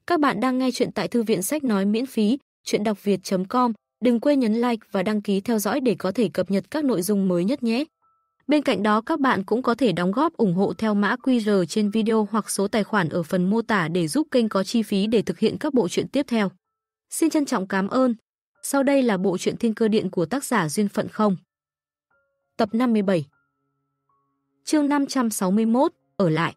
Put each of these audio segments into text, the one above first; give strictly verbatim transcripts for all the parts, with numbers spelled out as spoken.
Các bạn đang nghe chuyện tại thư viện sách nói miễn phí, chuyện đọc việt chấm com. Đừng quên nhấn like và đăng ký theo dõi để có thể cập nhật các nội dung mới nhất nhé. Bên cạnh đó các bạn cũng có thể đóng góp ủng hộ theo mã quy rờ trên video hoặc số tài khoản ở phần mô tả để giúp kênh có chi phí để thực hiện các bộ truyện tiếp theo. Xin trân trọng cảm ơn. Sau đây là bộ truyện Thiên Cơ Điện của tác giả Duyên Phận Không. Tập năm mươi bảy. Chương năm trăm sáu mươi mốt, ở lại.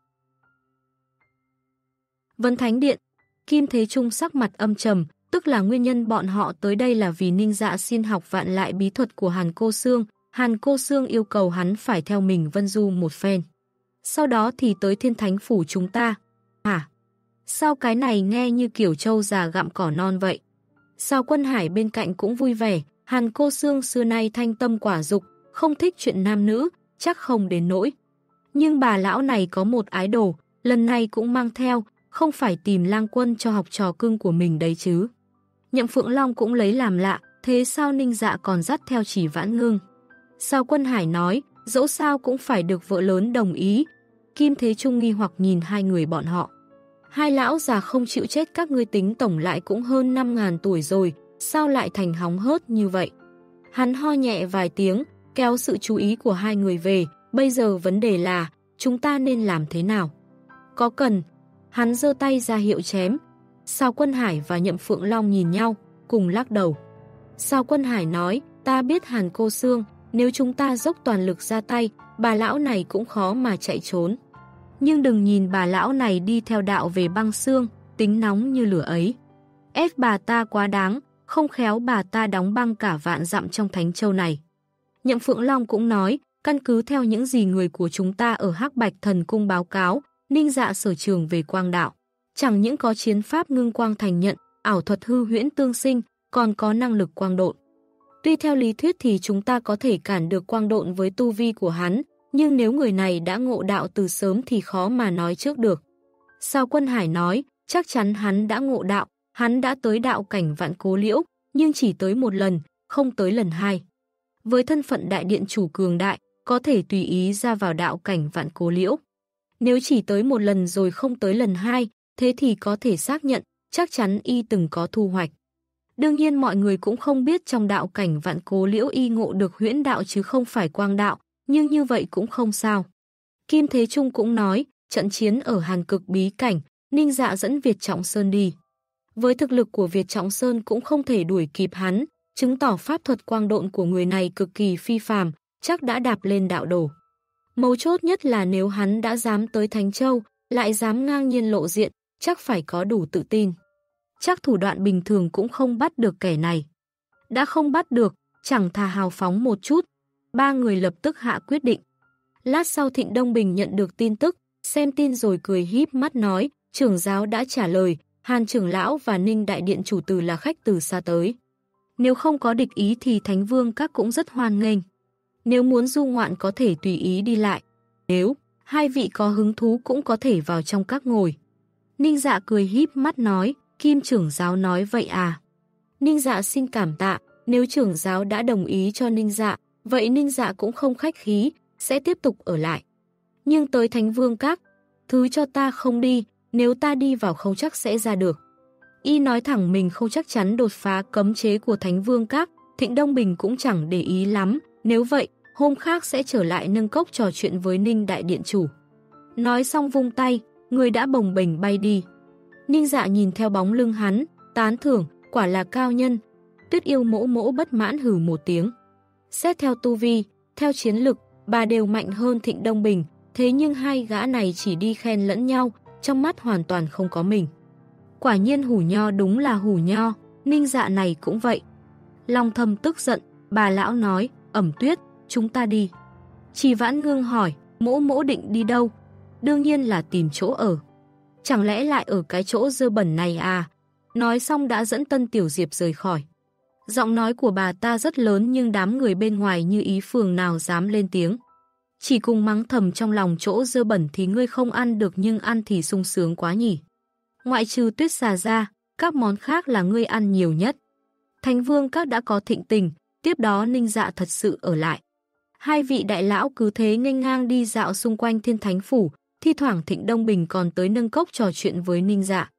Vân Thánh Điện. Kim Thế Trung sắc mặt âm trầm, tức là nguyên nhân bọn họ tới đây là vì Ninh Dạ xin học vạn lại bí thuật của Hàn Cô Sương. Hàn Cô Sương yêu cầu hắn phải theo mình vân du một phen. Sau đó thì tới Thiên Thánh Phủ chúng ta. Hả? Sao cái này nghe như kiểu trâu già gặm cỏ non vậy? Sao Quân Hải bên cạnh cũng vui vẻ, Hàn Cô Sương xưa nay thanh tâm quả dục, không thích chuyện nam nữ, chắc không đến nỗi. Nhưng bà lão này có một ái đồ, lần này cũng mang theo, không phải tìm Lang Quân cho học trò cưng của mình đấy chứ. Nhậm Phượng Long cũng lấy làm lạ, thế sao Ninh Dạ còn dắt theo Chỉ Vãn Ngưng? Sao Quân Hải nói, dẫu sao cũng phải được vợ lớn đồng ý. Kim Thế Trung nghi hoặc nhìn hai người bọn họ. Hai lão già không chịu chết các ngươi tính tổng lại cũng hơn năm ngàn tuổi rồi, sao lại thành hóng hớt như vậy? Hắn ho nhẹ vài tiếng, kéo sự chú ý của hai người về, bây giờ vấn đề là, chúng ta nên làm thế nào? Có cần... Hắn giơ tay ra hiệu chém. Sao Quân Hải và Nhậm Phượng Long nhìn nhau, cùng lắc đầu. Sao Quân Hải nói, ta biết Hàn Cô Sương, nếu chúng ta dốc toàn lực ra tay, bà lão này cũng khó mà chạy trốn. Nhưng đừng nhìn bà lão này đi theo đạo về băng xương, tính nóng như lửa ấy. Ép bà ta quá đáng, không khéo bà ta đóng băng cả vạn dặm trong Thánh Châu này. Nhậm Phượng Long cũng nói, căn cứ theo những gì người của chúng ta ở Hắc Bạch Thần Cung báo cáo, Ninh Dạ sở trường về quang đạo, chẳng những có chiến pháp ngưng quang thành nhận, ảo thuật hư huyễn tương sinh, còn có năng lực quang độn. Tuy theo lý thuyết thì chúng ta có thể cản được quang độn với tu vi của hắn, nhưng nếu người này đã ngộ đạo từ sớm thì khó mà nói trước được. Sao Quân Hải nói, chắc chắn hắn đã ngộ đạo, hắn đã tới đạo cảnh Vạn Cố Liễu, nhưng chỉ tới một lần, không tới lần hai. Với thân phận đại điện chủ cường đại, có thể tùy ý ra vào đạo cảnh Vạn Cố Liễu. Nếu chỉ tới một lần rồi không tới lần hai, thế thì có thể xác nhận, chắc chắn y từng có thu hoạch. Đương nhiên mọi người cũng không biết trong đạo cảnh Vạn Cố Liễu y ngộ được huyễn đạo chứ không phải quang đạo, nhưng như vậy cũng không sao. Kim Thế Trung cũng nói, trận chiến ở Hàn Cực bí cảnh, Ninh Dạ dẫn Việt Trọng Sơn đi. Với thực lực của Việt Trọng Sơn cũng không thể đuổi kịp hắn, chứng tỏ pháp thuật quang độn của người này cực kỳ phi phàm, chắc đã đạp lên đạo đồ. Mấu chốt nhất là nếu hắn đã dám tới Thánh Châu, lại dám ngang nhiên lộ diện, chắc phải có đủ tự tin. Chắc thủ đoạn bình thường cũng không bắt được kẻ này. Đã không bắt được, chẳng thà hào phóng một chút. Ba người lập tức hạ quyết định. Lát sau Thịnh Đông Bình nhận được tin tức, xem tin rồi cười híp mắt nói, trưởng giáo đã trả lời, Hàn trưởng lão và Ninh đại điện chủ từ là khách từ xa tới. Nếu không có địch ý thì Thánh Vương các cũng rất hoan nghênh. Nếu muốn du ngoạn có thể tùy ý đi lại. Nếu hai vị có hứng thú cũng có thể vào trong các ngồi. Ninh Dạ cười híp mắt nói, Kim trưởng giáo nói vậy à? Ninh Dạ xin cảm tạ, nếu trưởng giáo đã đồng ý cho Ninh Dạ, vậy Ninh Dạ cũng không khách khí, sẽ tiếp tục ở lại. Nhưng tới Thánh Vương các, thứ cho ta không đi, nếu ta đi vào không chắc sẽ ra được. Y nói thẳng mình không chắc chắn đột phá cấm chế của Thánh Vương các, Thịnh Đông Bình cũng chẳng để ý lắm. Nếu vậy, hôm khác sẽ trở lại nâng cốc trò chuyện với Ninh đại điện chủ. Nói xong vung tay, người đã bồng bềnh bay đi. Ninh Dạ nhìn theo bóng lưng hắn, tán thưởng, quả là cao nhân. Tuyết Yêu mỗ mỗ bất mãn hừ một tiếng. Xét theo tu vi, theo chiến lực, bà đều mạnh hơn Thịnh Đông Bình, thế nhưng hai gã này chỉ đi khen lẫn nhau, trong mắt hoàn toàn không có mình. Quả nhiên hủ nho đúng là hủ nho, Ninh Dạ này cũng vậy. Long Thâm tức giận, bà lão nói, Ẩm Tuyết, chúng ta đi. Chỉ Vãn Ngưng hỏi, mỗ mỗ định đi đâu? Đương nhiên là tìm chỗ ở. Chẳng lẽ lại ở cái chỗ dơ bẩn này à? Nói xong đã dẫn Tân Tiểu Diệp rời khỏi. Giọng nói của bà ta rất lớn nhưng đám người bên ngoài như ý phường nào dám lên tiếng. Chỉ cùng mắng thầm trong lòng chỗ dơ bẩn thì ngươi không ăn được nhưng ăn thì sung sướng quá nhỉ. Ngoại trừ Tuyết xà ra, các món khác là ngươi ăn nhiều nhất. Thánh Vương các đã có thịnh tình, tiếp đó Ninh Dạ thật sự ở lại. Hai vị đại lão cứ thế nghênh ngang đi dạo xung quanh Thiên Thánh Phủ, thi thoảng Thịnh Đông Bình còn tới nâng cốc trò chuyện với Ninh Dạ.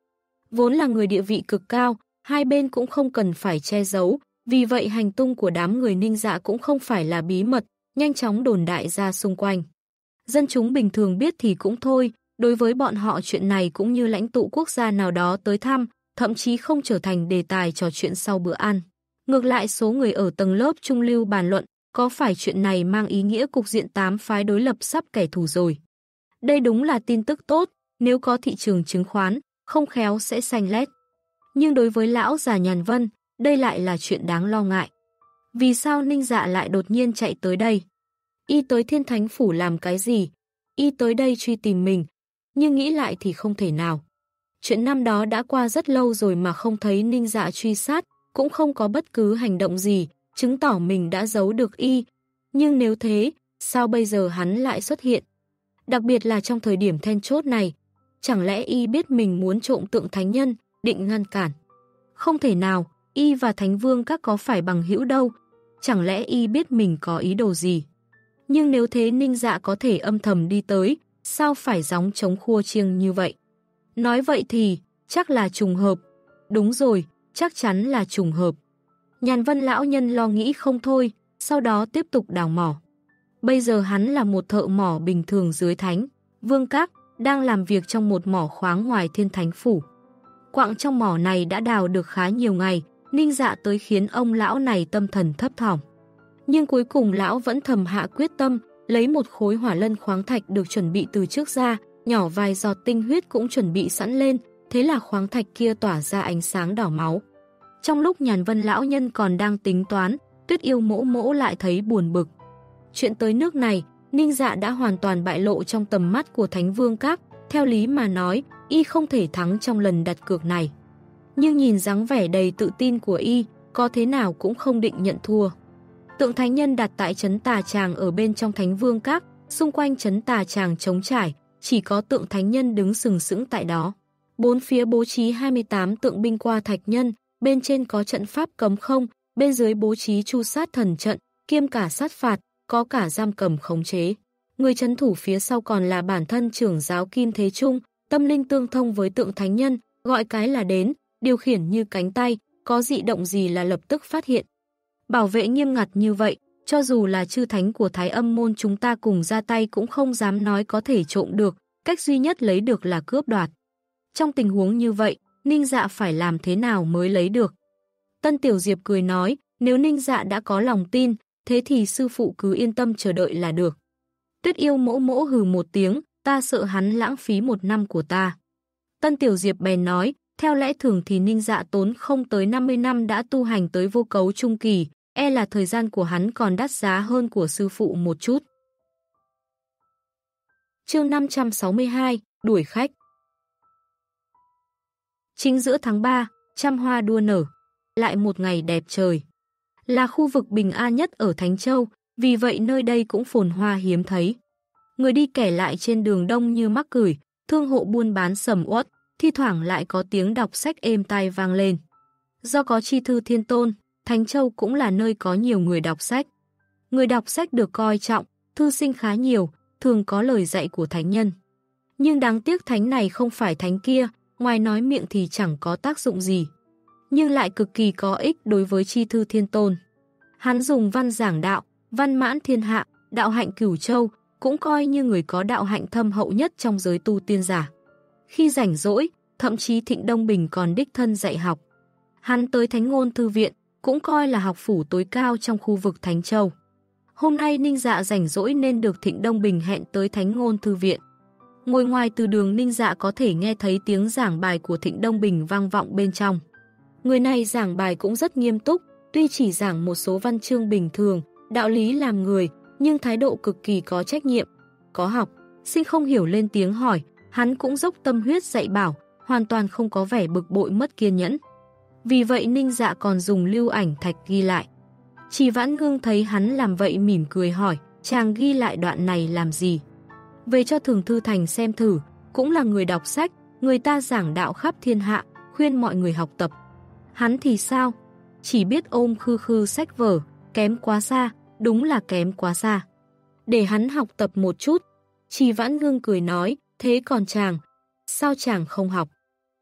Vốn là người địa vị cực cao, hai bên cũng không cần phải che giấu, vì vậy hành tung của đám người Ninh Dạ cũng không phải là bí mật, nhanh chóng đồn đại ra xung quanh. Dân chúng bình thường biết thì cũng thôi, đối với bọn họ chuyện này cũng như lãnh tụ quốc gia nào đó tới thăm, thậm chí không trở thành đề tài trò chuyện sau bữa ăn. Ngược lại số người ở tầng lớp trung lưu bàn luận, có phải chuyện này mang ý nghĩa cục diện tám phái đối lập sắp kẻ thù rồi. Đây đúng là tin tức tốt, nếu có thị trường chứng khoán, không khéo sẽ xanh lét. Nhưng đối với lão già Nhàn Vân, đây lại là chuyện đáng lo ngại. Vì sao Ninh Dạ lại đột nhiên chạy tới đây? Y tới Thiên Thánh Phủ làm cái gì? Y tới đây truy tìm mình, nhưng nghĩ lại thì không thể nào. Chuyện năm đó đã qua rất lâu rồi mà không thấy Ninh Dạ truy sát, cũng không có bất cứ hành động gì, chứng tỏ mình đã giấu được Y. Nhưng nếu thế, sao bây giờ hắn lại xuất hiện? Đặc biệt là trong thời điểm then chốt này, chẳng lẽ Y biết mình muốn trộm tượng thánh nhân, định ngăn cản? Không thể nào, Y và Thánh Vương các có phải bằng hữu đâu, chẳng lẽ Y biết mình có ý đồ gì? Nhưng nếu thế Ninh Dạ có thể âm thầm đi tới, sao phải gióng trống khua chiêng như vậy? Nói vậy thì, chắc là trùng hợp. Đúng rồi, chắc chắn là trùng hợp. Nhàn Vân lão nhân lo nghĩ không thôi, sau đó tiếp tục đào mỏ. Bây giờ hắn là một thợ mỏ bình thường dưới Thánh Vương các, đang làm việc trong một mỏ khoáng ngoài Thiên Thánh Phủ. Quặng trong mỏ này đã đào được khá nhiều ngày, Ninh Dạ tới khiến ông lão này tâm thần thấp thỏm. Nhưng cuối cùng lão vẫn thầm hạ quyết tâm, lấy một khối hỏa lân khoáng thạch được chuẩn bị từ trước ra, nhỏ vài giọt tinh huyết cũng chuẩn bị sẵn lên, thế là khoáng thạch kia tỏa ra ánh sáng đỏ máu. Trong lúc Nhàn Vân lão nhân còn đang tính toán, Tuyết Yêu Mỗ Mỗ lại thấy buồn bực. Chuyện tới nước này, Ninh Dạ đã hoàn toàn bại lộ trong tầm mắt của Thánh Vương các, theo lý mà nói, Y không thể thắng trong lần đặt cược này. Nhưng nhìn dáng vẻ đầy tự tin của Y, có thế nào cũng không định nhận thua. Tượng thánh nhân đặt tại trấn Tà Tràng ở bên trong Thánh Vương các, xung quanh trấn Tà Tràng trống trải, chỉ có tượng thánh nhân đứng sừng sững tại đó. Bốn phía bố trí hai mươi tám tượng binh qua thạch nhân, bên trên có trận pháp cấm không, bên dưới bố trí chu sát thần trận, kiêm cả sát phạt, có cả giam cầm khống chế. Người trấn thủ phía sau còn là bản thân trưởng giáo Kim Thế Trung, tâm linh tương thông với tượng thánh nhân, gọi cái là đến, điều khiển như cánh tay, có dị động gì là lập tức phát hiện. Bảo vệ nghiêm ngặt như vậy, cho dù là chư thánh của Thái Âm môn chúng ta cùng ra tay cũng không dám nói có thể trộm được, cách duy nhất lấy được là cướp đoạt. Trong tình huống như vậy, Ninh Dạ phải làm thế nào mới lấy được? Tân Tiểu Diệp cười nói, nếu Ninh Dạ đã có lòng tin, thế thì sư phụ cứ yên tâm chờ đợi là được. Tuyết Yêu Mỗ Mỗ hừ một tiếng, ta sợ hắn lãng phí một năm của ta. Tân Tiểu Diệp bèn nói, theo lẽ thường thì Ninh Dạ tốn không tới năm mươi năm đã tu hành tới vô cấu trung kỳ, e là thời gian của hắn còn đắt giá hơn của sư phụ một chút. Chương năm trăm sáu mươi hai, đuổi khách. Chính giữa tháng ba, trăm hoa đua nở, lại một ngày đẹp trời. Là khu vực bình an nhất ở Thánh Châu, vì vậy nơi đây cũng phồn hoa hiếm thấy. Người đi kẻ lại trên đường đông như mắc cửi, thương hộ buôn bán sầm uất, thi thoảng lại có tiếng đọc sách êm tai vang lên. Do có chi thư thiên tôn, Thánh Châu cũng là nơi có nhiều người đọc sách. Người đọc sách được coi trọng, thư sinh khá nhiều, thường có lời dạy của thánh nhân. Nhưng đáng tiếc thánh này không phải thánh kia, ngoài nói miệng thì chẳng có tác dụng gì. Nhưng lại cực kỳ có ích đối với chi thư thiên tôn. Hắn dùng văn giảng đạo, văn mãn thiên hạ, đạo hạnh cửu châu, cũng coi như người có đạo hạnh thâm hậu nhất trong giới tu tiên giả. Khi rảnh rỗi, thậm chí Thịnh Đông Bình còn đích thân dạy học. Hắn tới Thánh Ngôn Thư Viện, cũng coi là học phủ tối cao trong khu vực Thánh Châu. Hôm nay Ninh Dạ rảnh rỗi nên được Thịnh Đông Bình hẹn tới Thánh Ngôn Thư Viện. Ngồi ngoài từ đường Ninh Dạ có thể nghe thấy tiếng giảng bài của Thịnh Đông Bình vang vọng bên trong. Người này giảng bài cũng rất nghiêm túc, tuy chỉ giảng một số văn chương bình thường, đạo lý làm người, nhưng thái độ cực kỳ có trách nhiệm. Có học, sinh không hiểu lên tiếng hỏi, hắn cũng dốc tâm huyết dạy bảo, hoàn toàn không có vẻ bực bội mất kiên nhẫn. Vì vậy Ninh Dạ còn dùng lưu ảnh thạch ghi lại. Chỉ Vãn Ngưng thấy hắn làm vậy mỉm cười hỏi, chàng ghi lại đoạn này làm gì? Về cho Thường Thư Thành xem thử, cũng là người đọc sách, người ta giảng đạo khắp thiên hạ, khuyên mọi người học tập. Hắn thì sao? Chỉ biết ôm khư khư sách vở, kém quá xa, đúng là kém quá xa. Để hắn học tập một chút. Chỉ Vãn Ngưng cười nói, thế còn chàng, sao chàng không học?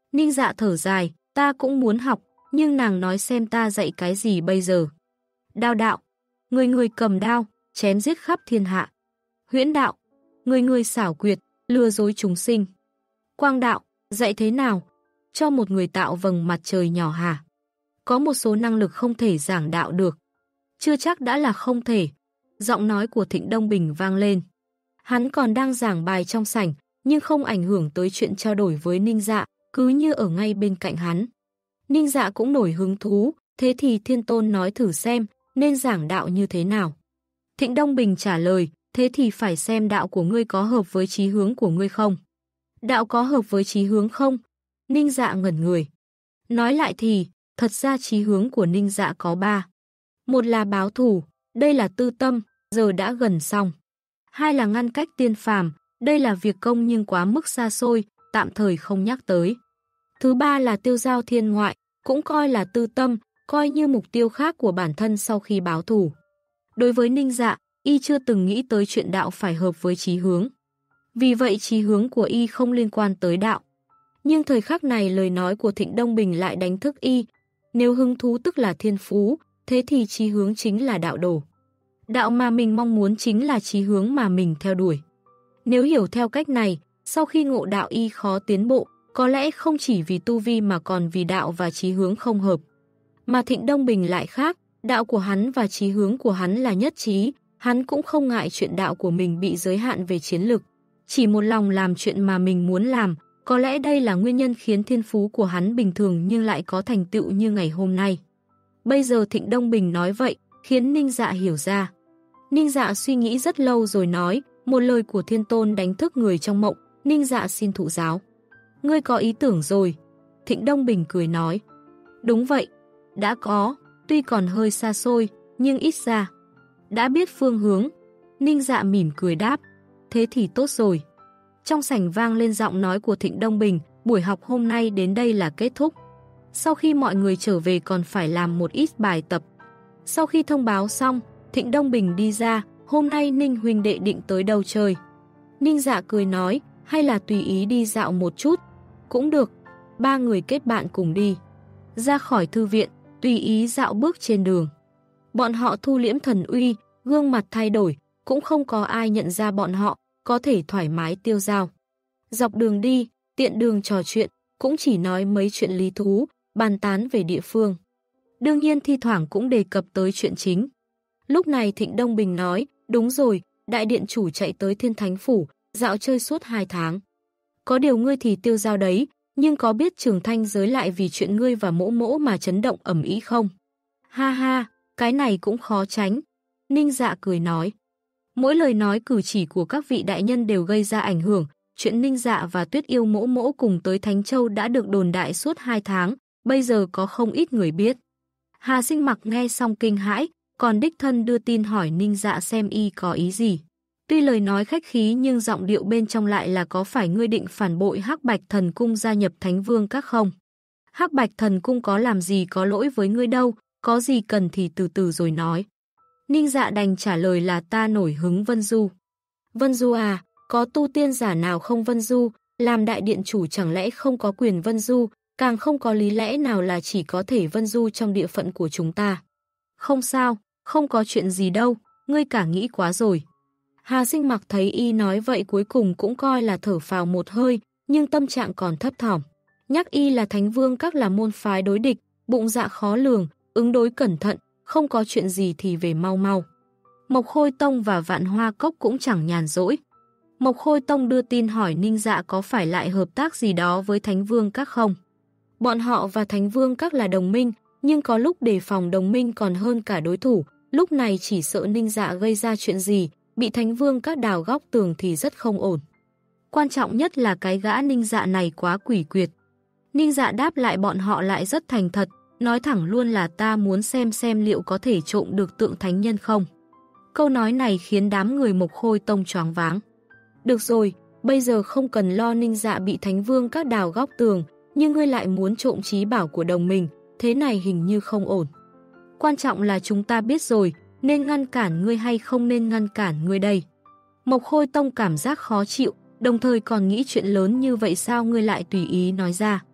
Ninh Dạ thở dài, ta cũng muốn học, nhưng nàng nói xem ta dạy cái gì bây giờ. Đao đạo, người người cầm đao, chém giết khắp thiên hạ. Huyễn đạo, người người xảo quyệt, lừa dối chúng sinh. Quang đạo, dạy thế nào? Cho một người tạo vầng mặt trời nhỏ hả? Có một số năng lực không thể giảng đạo được. Chưa chắc đã là không thể. Giọng nói của Thịnh Đông Bình vang lên. Hắn còn đang giảng bài trong sảnh, nhưng không ảnh hưởng tới chuyện trao đổi với Ninh Dạ, cứ như ở ngay bên cạnh hắn. Ninh Dạ cũng nổi hứng thú, thế thì Thiên Tôn nói thử xem, nên giảng đạo như thế nào. Thịnh Đông Bình trả lời, thế thì phải xem đạo của ngươi có hợp với chí hướng của ngươi không. Đạo có hợp với chí hướng không? Ninh Dạ ngẩn người. Nói lại thì, thật ra chí hướng của Ninh Dạ có ba. Một là báo thù, đây là tư tâm, giờ đã gần xong. Hai là ngăn cách tiên phàm, đây là việc công nhưng quá mức xa xôi, tạm thời không nhắc tới. Thứ ba là tiêu giao thiên ngoại, cũng coi là tư tâm, coi như mục tiêu khác của bản thân sau khi báo thù. Đối với Ninh Dạ, y chưa từng nghĩ tới chuyện đạo phải hợp với chí hướng. Vì vậy chí hướng của y không liên quan tới đạo. Nhưng thời khắc này lời nói của Thịnh Đông Bình lại đánh thức y. Nếu hứng thú tức là thiên phú, thế thì chí hướng chính là đạo đồ. Đạo mà mình mong muốn chính là chí hướng mà mình theo đuổi. Nếu hiểu theo cách này, sau khi ngộ đạo y khó tiến bộ, có lẽ không chỉ vì tu vi mà còn vì đạo và chí hướng không hợp. Mà Thịnh Đông Bình lại khác, đạo của hắn và chí hướng của hắn là nhất trí, hắn cũng không ngại chuyện đạo của mình bị giới hạn về chiến lực. Chỉ một lòng làm chuyện mà mình muốn làm, có lẽ đây là nguyên nhân khiến thiên phú của hắn bình thường nhưng lại có thành tựu như ngày hôm nay. Bây giờ Thịnh Đông Bình nói vậy, khiến Ninh Dạ hiểu ra. Ninh Dạ suy nghĩ rất lâu rồi nói, một lời của Thiên Tôn đánh thức người trong mộng, Ninh Dạ xin thụ giáo. Ngươi có ý tưởng rồi. Thịnh Đông Bình cười nói. Đúng vậy, đã có, tuy còn hơi xa xôi, nhưng ít ra. Đã biết phương hướng. Ninh Dạ mỉm cười đáp. Thế thì tốt rồi. Trong sảnh vang lên giọng nói của Thịnh Đông Bình, buổi học hôm nay đến đây là kết thúc. Sau khi mọi người trở về còn phải làm một ít bài tập. Sau khi thông báo xong, Thịnh Đông Bình đi ra, hôm nay Ninh huynh đệ định tới đâu chơi. Ninh Dạ cười nói, hay là tùy ý đi dạo một chút. Cũng được, ba người kết bạn cùng đi. Ra khỏi thư viện, tùy ý dạo bước trên đường. Bọn họ thu liễm thần uy, gương mặt thay đổi, cũng không có ai nhận ra bọn họ, có thể thoải mái tiêu dao. Dọc đường đi, tiện đường trò chuyện, cũng chỉ nói mấy chuyện lý thú, bàn tán về địa phương. Đương nhiên thi thoảng cũng đề cập tới chuyện chính. Lúc này Thịnh Đông Bình nói, đúng rồi, đại điện chủ chạy tới Thiên Thánh Phủ, dạo chơi suốt hai tháng. Có điều ngươi thì tiêu dao đấy, nhưng có biết Trường Thanh giới lại vì chuyện ngươi và mỗ mỗ mà chấn động ầm ĩ không? Ha ha, cái này cũng khó tránh. Ninh Dạ cười nói. Mỗi lời nói cử chỉ của các vị đại nhân đều gây ra ảnh hưởng. Chuyện Ninh Dạ và Tuyết Yêu mỗ mỗ cùng tới Thánh Châu đã được đồn đại suốt hai tháng, bây giờ có không ít người biết. Hà Sinh Mặc nghe xong kinh hãi, còn đích thân đưa tin hỏi Ninh Dạ xem y có ý gì. Tuy lời nói khách khí nhưng giọng điệu bên trong lại là có phải ngươi định phản bội Hắc Bạch Thần Cung gia nhập Thánh Vương các không? Hắc Bạch Thần Cung có làm gì có lỗi với ngươi đâu, có gì cần thì từ từ rồi nói. Ninh Dạ đành trả lời là ta nổi hứng Vân Du. Vân Du à, có tu tiên giả nào không Vân Du, làm đại điện chủ chẳng lẽ không có quyền Vân Du, càng không có lý lẽ nào là chỉ có thể Vân Du trong địa phận của chúng ta. Không sao, không có chuyện gì đâu, ngươi cả nghĩ quá rồi. Hà Sinh Mặc thấy y nói vậy cuối cùng cũng coi là thở phào một hơi, nhưng tâm trạng còn thấp thỏm. Nhắc y là Thánh Vương các là môn phái đối địch, bụng dạ khó lường, ứng đối cẩn thận, không có chuyện gì thì về mau mau. Mộc Khôi Tông và Vạn Hoa Cốc cũng chẳng nhàn rỗi. Mộc Khôi Tông đưa tin hỏi Ninh Dạ có phải lại hợp tác gì đó với Thánh Vương các không. Bọn họ và Thánh Vương các là đồng minh, nhưng có lúc đề phòng đồng minh còn hơn cả đối thủ, lúc này chỉ sợ Ninh Dạ gây ra chuyện gì, bị Thánh Vương các đào góc tường thì rất không ổn. Quan trọng nhất là cái gã Ninh Dạ này quá quỷ quyệt. Ninh Dạ đáp lại bọn họ lại rất thành thật, nói thẳng luôn là ta muốn xem xem liệu có thể trộm được tượng thánh nhân không. Câu nói này khiến đám người Mộc Khôi Tông choáng váng. Được rồi, bây giờ không cần lo Ninh Dạ bị Thánh Vương các đào góc tường, nhưng ngươi lại muốn trộm trí bảo của đồng mình, thế này hình như không ổn. Quan trọng là chúng ta biết rồi, nên ngăn cản ngươi hay không nên ngăn cản ngươi đây. Mộc Khôi Tông cảm giác khó chịu, đồng thời còn nghĩ chuyện lớn như vậy sao ngươi lại tùy ý nói ra.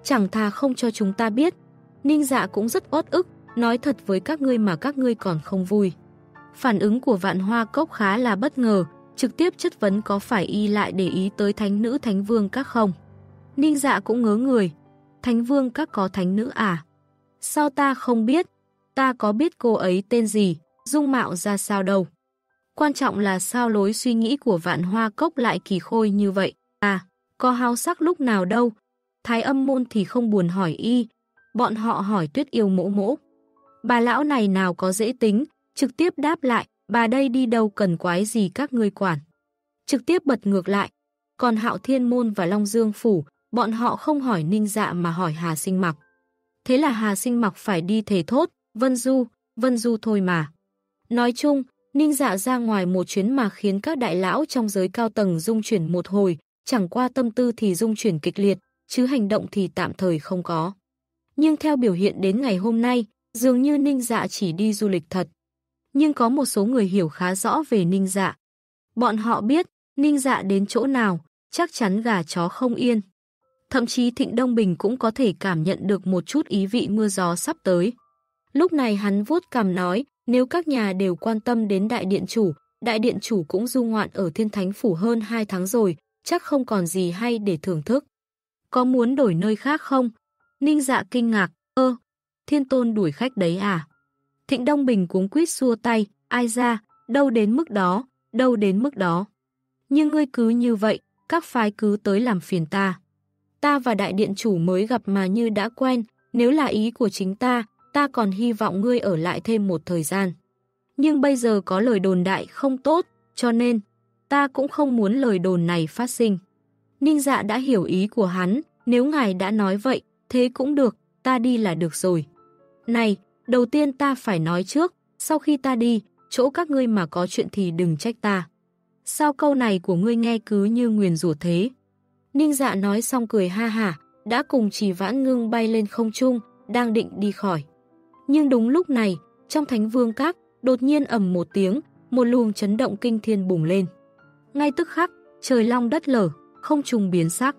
Chẳng thà không cho chúng ta biết. Ninh Dạ cũng rất uất ức, nói thật với các ngươi mà các ngươi còn không vui. Phản ứng của Vạn Hoa Cốc khá là bất ngờ, trực tiếp chất vấn có phải y lại để ý tới thánh nữ Thánh Vương Các không. Ninh Dạ cũng ngớ người. Thánh Vương Các có thánh nữ à? Sao ta không biết? Ta có biết cô ấy tên gì, dung mạo ra sao đâu. Quan trọng là sao lối suy nghĩ của Vạn Hoa Cốc lại kỳ khôi như vậy. À, có háo sắc lúc nào đâu. Thái Âm môn thì không buồn hỏi y. Bọn họ hỏi Tuyết Yêu mỗ mỗ. Bà lão này nào có dễ tính, trực tiếp đáp lại, bà đây đi đâu cần quái gì các ngươi quản. Trực tiếp bật ngược lại. Còn Hạo Thiên môn và Long Dương phủ, bọn họ không hỏi Ninh Dạ mà hỏi Hà Sinh Mặc. Thế là Hà Sinh Mặc phải đi thề thốt, Vân Du, Vân Du thôi mà. Nói chung, Ninh Dạ ra ngoài một chuyến mà khiến các đại lão trong giới cao tầng rung chuyển một hồi, chẳng qua tâm tư thì rung chuyển kịch liệt, chứ hành động thì tạm thời không có. Nhưng theo biểu hiện đến ngày hôm nay, dường như Ninh Dạ chỉ đi du lịch thật. Nhưng có một số người hiểu khá rõ về Ninh Dạ. Bọn họ biết, Ninh Dạ đến chỗ nào, chắc chắn gà chó không yên. Thậm chí Thịnh Đông Bình cũng có thể cảm nhận được một chút ý vị mưa gió sắp tới. Lúc này hắn vuốt cằm nói, nếu các nhà đều quan tâm đến đại điện chủ, đại điện chủ cũng du ngoạn ở Thiên Thánh Phủ hơn hai tháng rồi, chắc không còn gì hay để thưởng thức. Có muốn đổi nơi khác không? Ninh Dạ kinh ngạc, ơ, Thiên Tôn đuổi khách đấy à? Thịnh Đông Bình cuống quýt xua tay, ai ra, đâu đến mức đó, đâu đến mức đó. Nhưng ngươi cứ như vậy, các phái cứ tới làm phiền ta. Ta và đại điện chủ mới gặp mà như đã quen, nếu là ý của chính ta, ta còn hy vọng ngươi ở lại thêm một thời gian. Nhưng bây giờ có lời đồn đại không tốt, cho nên, ta cũng không muốn lời đồn này phát sinh. Ninh Dạ đã hiểu ý của hắn, nếu ngài đã nói vậy, thế cũng được, ta đi là được rồi. Này, đầu tiên ta phải nói trước, sau khi ta đi, chỗ các ngươi mà có chuyện thì đừng trách ta. Sao câu này của ngươi nghe cứ như nguyền rủa thế? Ninh Dạ nói xong cười ha hả, đã cùng Trì Vãn Ngưng bay lên không trung, đang định đi khỏi. Nhưng đúng lúc này, trong Thánh Vương Các, đột nhiên ầm một tiếng, một luồng chấn động kinh thiên bùng lên. Ngay tức khắc, trời long đất lở, không trung biến sắc.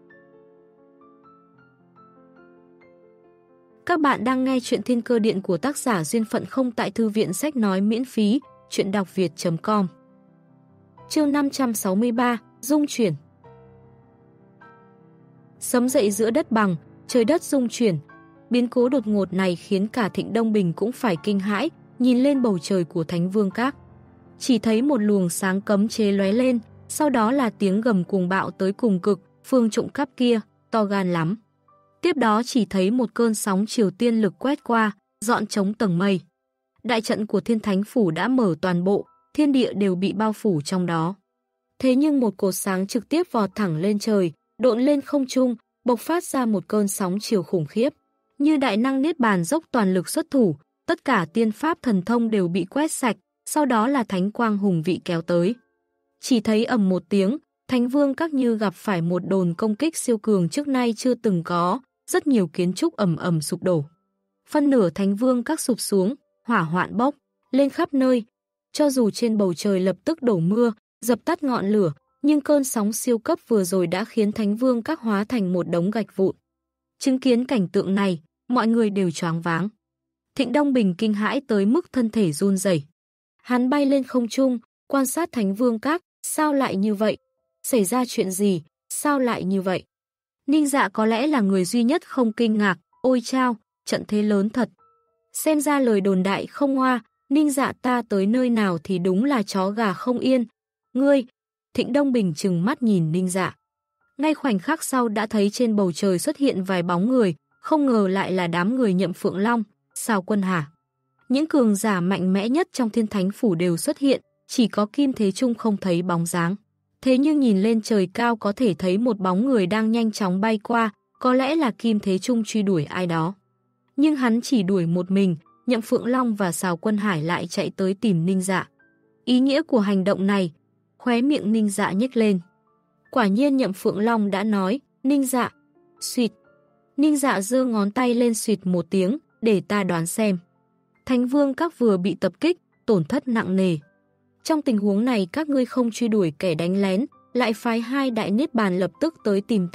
Các bạn đang nghe chuyện Thiên Cơ Điện của tác giả Duyên Phận Không tại thư viện sách nói miễn phí, chuyện đọc việt chấm com. Chương năm trăm sáu mươi ba, Dung chuyển. Sấm dậy giữa đất bằng, trời đất rung chuyển. Biến cố đột ngột này khiến cả Thịnh Đông Bình cũng phải kinh hãi, nhìn lên bầu trời của Thánh Vương Các. Chỉ thấy một luồng sáng cấm chế lóe lên, sau đó là tiếng gầm cuồng bạo tới cùng cực, phương trụng khắp kia, to gan lắm. Tiếp đó chỉ thấy một cơn sóng triều tiên lực quét qua, dọn trống tầng mây. Đại trận của Thiên Thánh Phủ đã mở toàn bộ, thiên địa đều bị bao phủ trong đó. Thế nhưng một cột sáng trực tiếp vọt thẳng lên trời, độn lên không trung, bộc phát ra một cơn sóng chiều khủng khiếp. Như đại năng Niết Bàn dốc toàn lực xuất thủ, tất cả tiên pháp thần thông đều bị quét sạch, sau đó là thánh quang hùng vị kéo tới. Chỉ thấy ầm một tiếng, Thánh Vương Các như gặp phải một đồn công kích siêu cường trước nay chưa từng có, rất nhiều kiến trúc ầm ầm sụp đổ. Phân nửa Thánh Vương Các sụp xuống, hỏa hoạn bốc lên khắp nơi. Cho dù trên bầu trời lập tức đổ mưa, dập tắt ngọn lửa, nhưng cơn sóng siêu cấp vừa rồi đã khiến Thánh Vương Các hóa thành một đống gạch vụn. Chứng kiến cảnh tượng này, mọi người đều choáng váng. Thịnh Đông Bình kinh hãi tới mức thân thể run rẩy. Hắn bay lên không trung, quan sát Thánh Vương Các, sao lại như vậy? Xảy ra chuyện gì? Sao lại như vậy? Ninh Dạ có lẽ là người duy nhất không kinh ngạc, ôi chao, trận thế lớn thật. Xem ra lời đồn đại không hoa, Ninh Dạ ta tới nơi nào thì đúng là chó gà không yên. Ngươi, Thịnh Đông Bình trừng mắt nhìn Ninh Dạ. Ngay khoảnh khắc sau đã thấy trên bầu trời xuất hiện vài bóng người, không ngờ lại là đám người Nhậm Phượng Long, Sào Quân Hà. Những cường giả mạnh mẽ nhất trong Thiên Thánh Phủ đều xuất hiện, chỉ có Kim Thế Trung không thấy bóng dáng. Thế nhưng nhìn lên trời cao có thể thấy một bóng người đang nhanh chóng bay qua, có lẽ là Kim Thế Trung truy đuổi ai đó. Nhưng hắn chỉ đuổi một mình, Nhậm Phượng Long và Sào Quân Hải lại chạy tới tìm Ninh Dạ. Ý nghĩa của hành động này, khóe miệng Ninh Dạ nhếch lên. Quả nhiên Nhậm Phượng Long đã nói, Ninh Dạ, suýt. Ninh Dạ giơ ngón tay lên suýt một tiếng, để ta đoán xem. Thánh Vương Các vừa bị tập kích, tổn thất nặng nề. Trong tình huống này các ngươi không truy đuổi kẻ đánh lén, lại phái hai đại niết bàn lập tức tới tìm ta,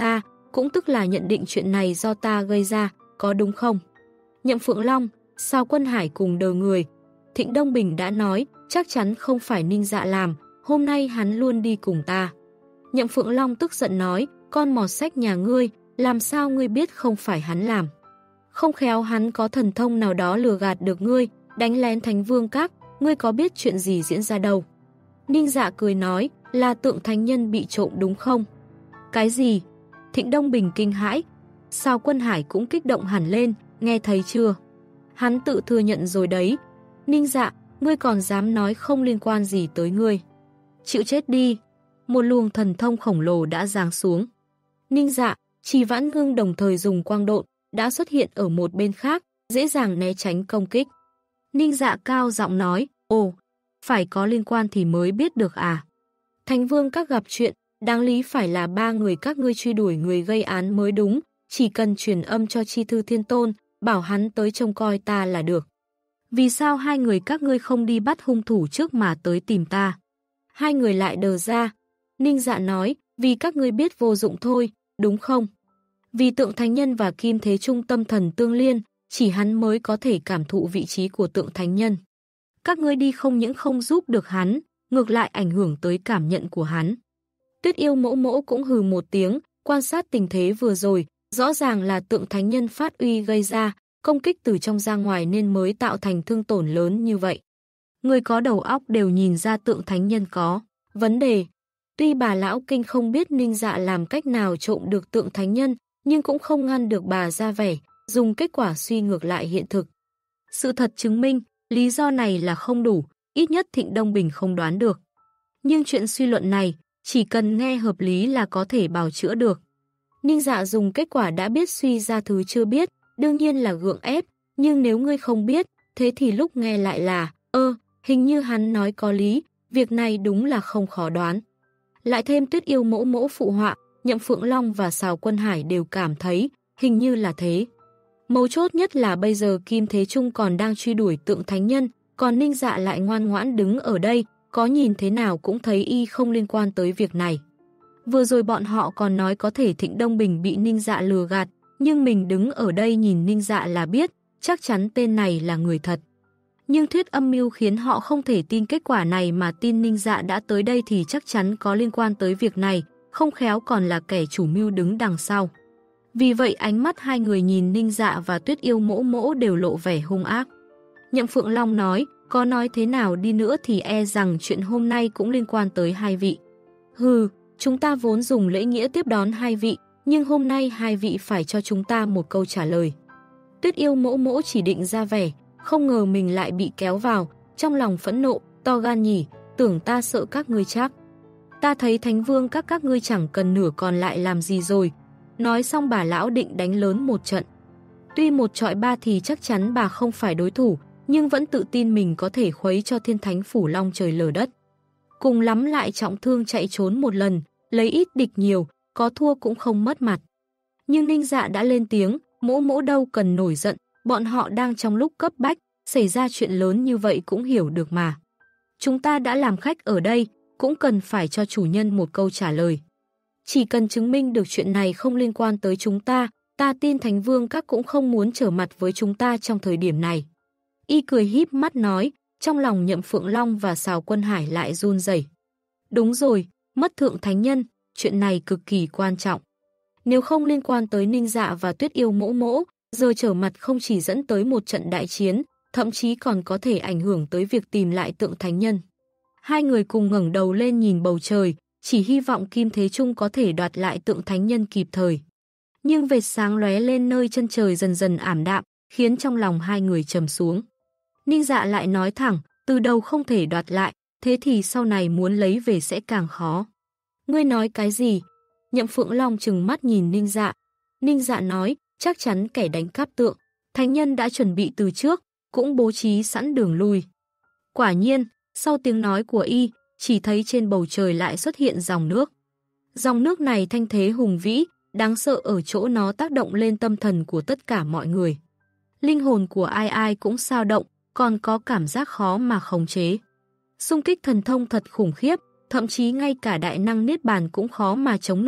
cũng tức là nhận định chuyện này do ta gây ra, có đúng không? Nhậm Phượng Long, Sào Quân Hải cùng đờ người. Thịnh Đông Bình đã nói, chắc chắn không phải Ninh Dạ làm, hôm nay hắn luôn đi cùng ta. Nhậm Phượng Long tức giận nói, con mọt sách nhà ngươi, làm sao ngươi biết không phải hắn làm? Không khéo hắn có thần thông nào đó lừa gạt được ngươi, đánh lén Thánh Vương Các, ngươi có biết chuyện gì diễn ra đâu. Ninh Dạ cười nói, là tượng thánh nhân bị trộm đúng không? Cái gì? Thịnh Đông Bình kinh hãi. Sào Quân Hải cũng kích động hẳn lên, nghe thấy chưa? Hắn tự thừa nhận rồi đấy. Ninh Dạ, ngươi còn dám nói không liên quan gì tới ngươi. Chịu chết đi. Một luồng thần thông khổng lồ đã giáng xuống. Ninh Dạ, Trì Vãn Hương đồng thời dùng quang độn, đã xuất hiện ở một bên khác, dễ dàng né tránh công kích. Ninh Dạ cao giọng nói, ồ, phải có liên quan thì mới biết được à. Thánh Vương Các gặp chuyện, đáng lý phải là ba người các ngươi truy đuổi người gây án mới đúng, chỉ cần truyền âm cho Chi Thư Thiên Tôn, bảo hắn tới trông coi ta là được. Vì sao hai người các ngươi không đi bắt hung thủ trước mà tới tìm ta? Hai người lại đờ ra. Ninh Dạ nói, vì các ngươi biết vô dụng thôi, đúng không? Vì tượng thánh nhân và Kim Thế Trung tâm thần tương liên, chỉ hắn mới có thể cảm thụ vị trí của tượng thánh nhân. Các ngươi đi không những không giúp được hắn, ngược lại ảnh hưởng tới cảm nhận của hắn. Tuyết Yêu Mẫu Mẫu cũng hừ một tiếng, quan sát tình thế vừa rồi, rõ ràng là tượng thánh nhân phát uy gây ra, công kích từ trong ra ngoài nên mới tạo thành thương tổn lớn như vậy. Người có đầu óc đều nhìn ra tượng thánh nhân có vấn đề. Tuy bà lão kinh không biết Ninh Dạ làm cách nào trộm được tượng thánh nhân, nhưng cũng không ngăn được bà ra vẻ, dùng kết quả suy ngược lại hiện thực. Sự thật chứng minh, lý do này là không đủ, ít nhất Thịnh Đông Bình không đoán được. Nhưng chuyện suy luận này, chỉ cần nghe hợp lý là có thể bào chữa được. Ninh Dạ dùng kết quả đã biết suy ra thứ chưa biết, đương nhiên là gượng ép, nhưng nếu ngươi không biết, thế thì lúc nghe lại là, ơ, hình như hắn nói có lý, việc này đúng là không khó đoán. Lại thêm Tuyết Yêu Mẫu Mẫu phụ họa, Nhậm Phượng Long và Sào Quân Hải đều cảm thấy, hình như là thế. Mấu chốt nhất là bây giờ Kim Thế Trung còn đang truy đuổi tượng thánh nhân, còn Ninh Dạ lại ngoan ngoãn đứng ở đây, có nhìn thế nào cũng thấy y không liên quan tới việc này. Vừa rồi bọn họ còn nói có thể Thịnh Đông Bình bị Ninh Dạ lừa gạt, nhưng mình đứng ở đây nhìn Ninh Dạ là biết, chắc chắn tên này là người thật. Nhưng thuyết âm mưu khiến họ không thể tin kết quả này mà tin Ninh Dạ đã tới đây thì chắc chắn có liên quan tới việc này, không khéo còn là kẻ chủ mưu đứng đằng sau. Vì vậy ánh mắt hai người nhìn Ninh Dạ và Tuyết Yêu Mẫu Mẫu đều lộ vẻ hung ác. Nhậm Phượng Long nói, có nói thế nào đi nữa thì e rằng chuyện hôm nay cũng liên quan tới hai vị. Hừ, chúng ta vốn dùng lễ nghĩa tiếp đón hai vị, nhưng hôm nay hai vị phải cho chúng ta một câu trả lời. Tuyết Yêu Mẫu Mẫu chỉ định ra vẻ, không ngờ mình lại bị kéo vào, trong lòng phẫn nộ, to gan nhỉ, tưởng ta sợ các ngươi chắc. Ta thấy Thánh Vương các các ngươi chẳng cần nửa còn lại làm gì rồi. Nói xong bà lão định đánh lớn một trận. Tuy một trọi ba thì chắc chắn bà không phải đối thủ, nhưng vẫn tự tin mình có thể khuấy cho Thiên Thánh Phủ long trời lở đất. Cùng lắm lại trọng thương chạy trốn một lần, lấy ít địch nhiều, có thua cũng không mất mặt. Nhưng Ninh Dạ đã lên tiếng, Mẫu Mẫu đâu cần nổi giận, bọn họ đang trong lúc cấp bách, xảy ra chuyện lớn như vậy cũng hiểu được mà. Chúng ta đã làm khách ở đây, cũng cần phải cho chủ nhân một câu trả lời. Chỉ cần chứng minh được chuyện này không liên quan tới chúng ta, ta tin Thánh Vương các cũng không muốn trở mặt với chúng ta trong thời điểm này. Y cười híp mắt nói, trong lòng Nhậm Phượng Long và Sào Quân Hải lại run rẩy. Đúng rồi, mất thượng thánh nhân, chuyện này cực kỳ quan trọng. Nếu không liên quan tới Ninh Dạ và Tuyết Yêu Mẫu Mẫu, giờ trở mặt không chỉ dẫn tới một trận đại chiến, thậm chí còn có thể ảnh hưởng tới việc tìm lại tượng thánh nhân. Hai người cùng ngẩng đầu lên nhìn bầu trời, chỉ hy vọng Kim Thế Trung có thể đoạt lại tượng thánh nhân kịp thời. Nhưng vệt sáng lóe lên nơi chân trời dần dần ảm đạm, khiến trong lòng hai người trầm xuống. Ninh Dạ lại nói thẳng, từ đầu không thể đoạt lại, thế thì sau này muốn lấy về sẽ càng khó. Ngươi nói cái gì? Nhậm Phượng Long trừng mắt nhìn Ninh Dạ. Ninh Dạ nói, chắc chắn kẻ đánh cắp tượng thánh nhân đã chuẩn bị từ trước, cũng bố trí sẵn đường lui. Quả nhiên, sau tiếng nói của y, chỉ thấy trên bầu trời lại xuất hiện dòng nước. Dòng nước này thanh thế hùng vĩ, đáng sợ ở chỗ nó tác động lên tâm thần của tất cả mọi người. Linh hồn của ai ai cũng dao động, còn có cảm giác khó mà khống chế. Xung kích thần thông thật khủng khiếp, thậm chí ngay cả đại năng niết bàn cũng khó mà chống nổi,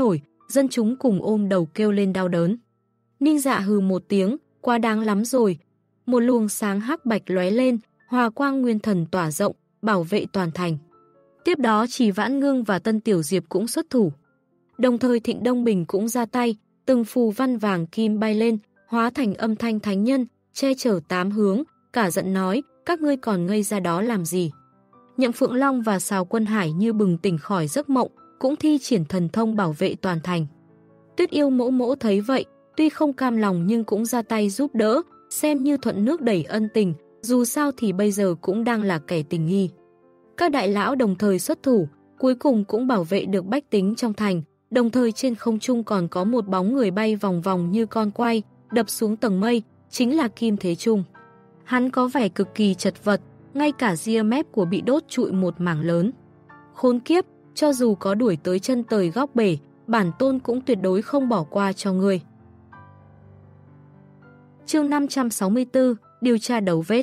dân chúng cùng ôm đầu kêu lên đau đớn. Ninh Dạ hừ một tiếng, quá đáng lắm rồi. Một luồng sáng hắc bạch lóe lên, hòa quang nguyên thần tỏa rộng, bảo vệ toàn thành. Tiếp đó Chỉ Vãn Ngưng và Tân Tiểu Diệp cũng xuất thủ. Đồng thời Thịnh Đông Bình cũng ra tay, từng phù văn vàng kim bay lên, hóa thành âm thanh thánh nhân, che chở tám hướng, cả giận nói, các ngươi còn ngây ra đó làm gì. Nhậm Phượng Long và Sào Quân Hải như bừng tỉnh khỏi giấc mộng, cũng thi triển thần thông bảo vệ toàn thành. Tuyết Yêu Mỗ Mỗ thấy vậy, tuy không cam lòng nhưng cũng ra tay giúp đỡ, xem như thuận nước đẩy ân tình, dù sao thì bây giờ cũng đang là kẻ tình nghi. Các đại lão đồng thời xuất thủ, cuối cùng cũng bảo vệ được bách tính trong thành, đồng thời trên không trung còn có một bóng người bay vòng vòng như con quay, đập xuống tầng mây, chính là Kim Thế Trung. Hắn có vẻ cực kỳ chật vật, ngay cả ria mép của bị đốt trụi một mảng lớn. Khốn kiếp, cho dù có đuổi tới chân tời góc bể, bản tôn cũng tuyệt đối không bỏ qua cho ngươi. Chương năm trăm sáu mươi tư, điều tra dấu vết.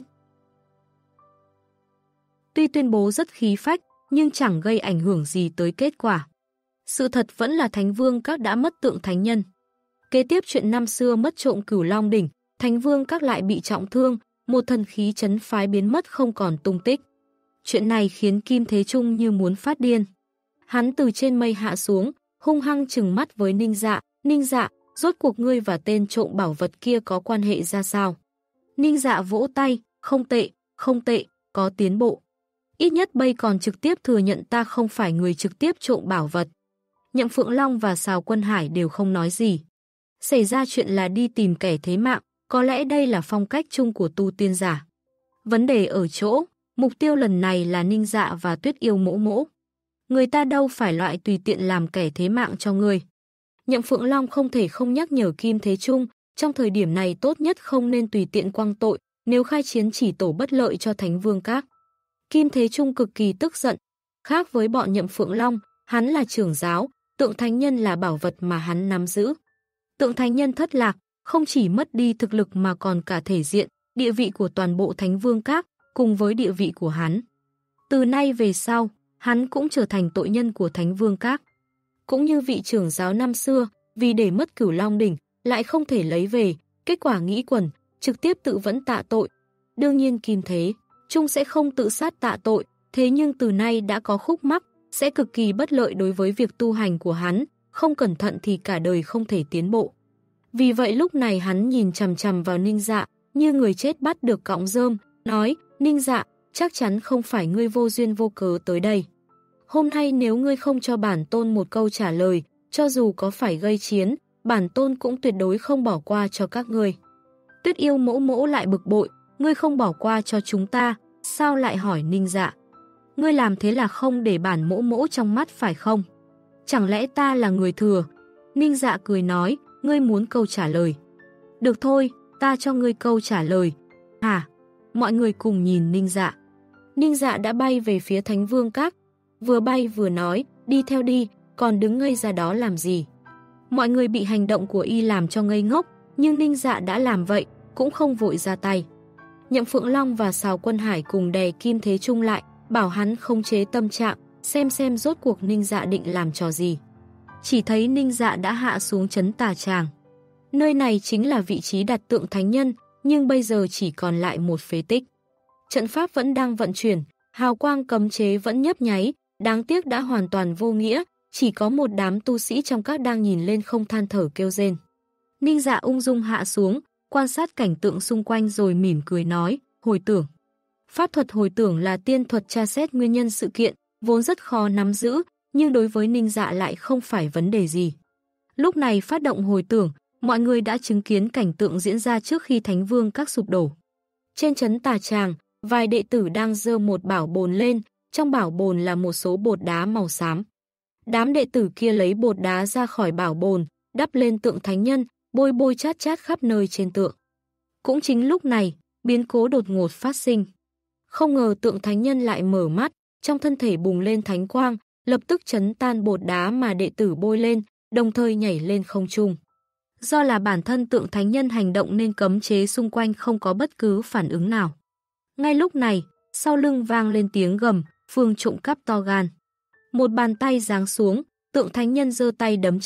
Tuy tuyên bố rất khí phách, nhưng chẳng gây ảnh hưởng gì tới kết quả. Sự thật vẫn là Thánh Vương Các đã mất tượng thánh nhân. Kế tiếp chuyện năm xưa mất trộm Cửu Long đỉnh, Thánh Vương Các lại bị trọng thương, một thần khí trấn phái biến mất không còn tung tích. Chuyện này khiến Kim Thế Trung như muốn phát điên. Hắn từ trên mây hạ xuống, hung hăng trừng mắt với Ninh Dạ, Ninh Dạ, rốt cuộc ngươi và tên trộm bảo vật kia có quan hệ ra sao? Ninh Dạ vỗ tay, không tệ, không tệ, có tiến bộ. Ít nhất bây còn trực tiếp thừa nhận ta không phải người trực tiếp trộm bảo vật. Nhậm Phượng Long và Sào Quân Hải đều không nói gì. Xảy ra chuyện là đi tìm kẻ thế mạng, có lẽ đây là phong cách chung của tu tiên giả. Vấn đề ở chỗ, mục tiêu lần này là Ninh Dạ và Tuyết Yêu Mỗ Mỗ. Người ta đâu phải loại tùy tiện làm kẻ thế mạng cho người. Nhậm Phượng Long không thể không nhắc nhở Kim Thế Trung, trong thời điểm này tốt nhất không nên tùy tiện quăng tội, nếu khai chiến chỉ tổ bất lợi cho Thánh Vương Các. Kim Thế Trung cực kỳ tức giận. Khác với bọn Nhậm Phượng Long, hắn là trưởng giáo, tượng thánh nhân là bảo vật mà hắn nắm giữ. Tượng thánh nhân thất lạc, không chỉ mất đi thực lực mà còn cả thể diện, địa vị của toàn bộ Thánh Vương Các, cùng với địa vị của hắn. Từ nay về sau, hắn cũng trở thành tội nhân của Thánh Vương Các. Cũng như vị trưởng giáo năm xưa, vì để mất Cửu Long đỉnh, lại không thể lấy về, kết quả nghĩ quẩn, trực tiếp tự vẫn tạ tội. Đương nhiên Kim Thế Trung sẽ không tự sát tạ tội, thế nhưng từ nay đã có khúc mắc, sẽ cực kỳ bất lợi đối với việc tu hành của hắn, không cẩn thận thì cả đời không thể tiến bộ. Vì vậy lúc này hắn nhìn chằm chằm vào Ninh Dạ, như người chết bắt được cọng rơm, nói, Ninh Dạ, chắc chắn không phải ngươi vô duyên vô cớ tới đây. Hôm nay nếu ngươi không cho bản tôn một câu trả lời, cho dù có phải gây chiến, bản tôn cũng tuyệt đối không bỏ qua cho các ngươi. Tuyết Yêu Mỗ Mỗ lại bực bội, ngươi không bỏ qua cho chúng ta, sao lại hỏi Ninh Dạ? Ngươi làm thế là không để bản mỗ mỗ trong mắt phải không? Chẳng lẽ ta là người thừa? Ninh Dạ cười nói, ngươi muốn câu trả lời. Được thôi, ta cho ngươi câu trả lời. Hả? Mọi người cùng nhìn Ninh Dạ. Ninh Dạ đã bay về phía Thánh Vương Các, vừa bay vừa nói, đi theo đi, còn đứng ngây ra đó làm gì? Mọi người bị hành động của y làm cho ngây ngốc, nhưng Ninh Dạ đã làm vậy, cũng không vội ra tay. Nhậm Phượng Long và Sào Quân Hải cùng đè Kim Thế Trung lại, bảo hắn khống chế tâm trạng, xem xem rốt cuộc Ninh Dạ định làm trò gì. Chỉ thấy Ninh Dạ đã hạ xuống trấn Tà Tràng. Nơi này chính là vị trí đặt tượng thánh nhân, nhưng bây giờ chỉ còn lại một phế tích. Trận pháp vẫn đang vận chuyển, hào quang cấm chế vẫn nhấp nháy, đáng tiếc đã hoàn toàn vô nghĩa, chỉ có một đám tu sĩ trong các đang nhìn lên không than thở kêu rên. Ninh Dạ ung dung hạ xuống, quan sát cảnh tượng xung quanh rồi mỉm cười nói, hồi tưởng. Pháp thuật hồi tưởng là tiên thuật tra xét nguyên nhân sự kiện, vốn rất khó nắm giữ, nhưng đối với Ninh Dạ lại không phải vấn đề gì. Lúc này phát động hồi tưởng, mọi người đã chứng kiến cảnh tượng diễn ra trước khi Thánh Vương Các sụp đổ. Trên trấn Tà Tràng, vài đệ tử đang giơ một bảo bồn lên, trong bảo bồn là một số bột đá màu xám. Đám đệ tử kia lấy bột đá ra khỏi bảo bồn, đắp lên tượng thánh nhân, bôi bôi chát chát khắp nơi trên tượng. Cũng chính lúc này, biến cố đột ngột phát sinh. Không ngờ tượng thánh nhân lại mở mắt, trong thân thể bùng lên thánh quang, lập tức chấn tan bột đá mà đệ tử bôi lên, đồng thời nhảy lên không trung. Do là bản thân tượng thánh nhân hành động nên cấm chế xung quanh không có bất cứ phản ứng nào. Ngay lúc này, sau lưng vang lên tiếng gầm, Phương trộm cắp to gan. Một bàn tay giáng xuống, tượng thánh nhân giơ tay đấm trả,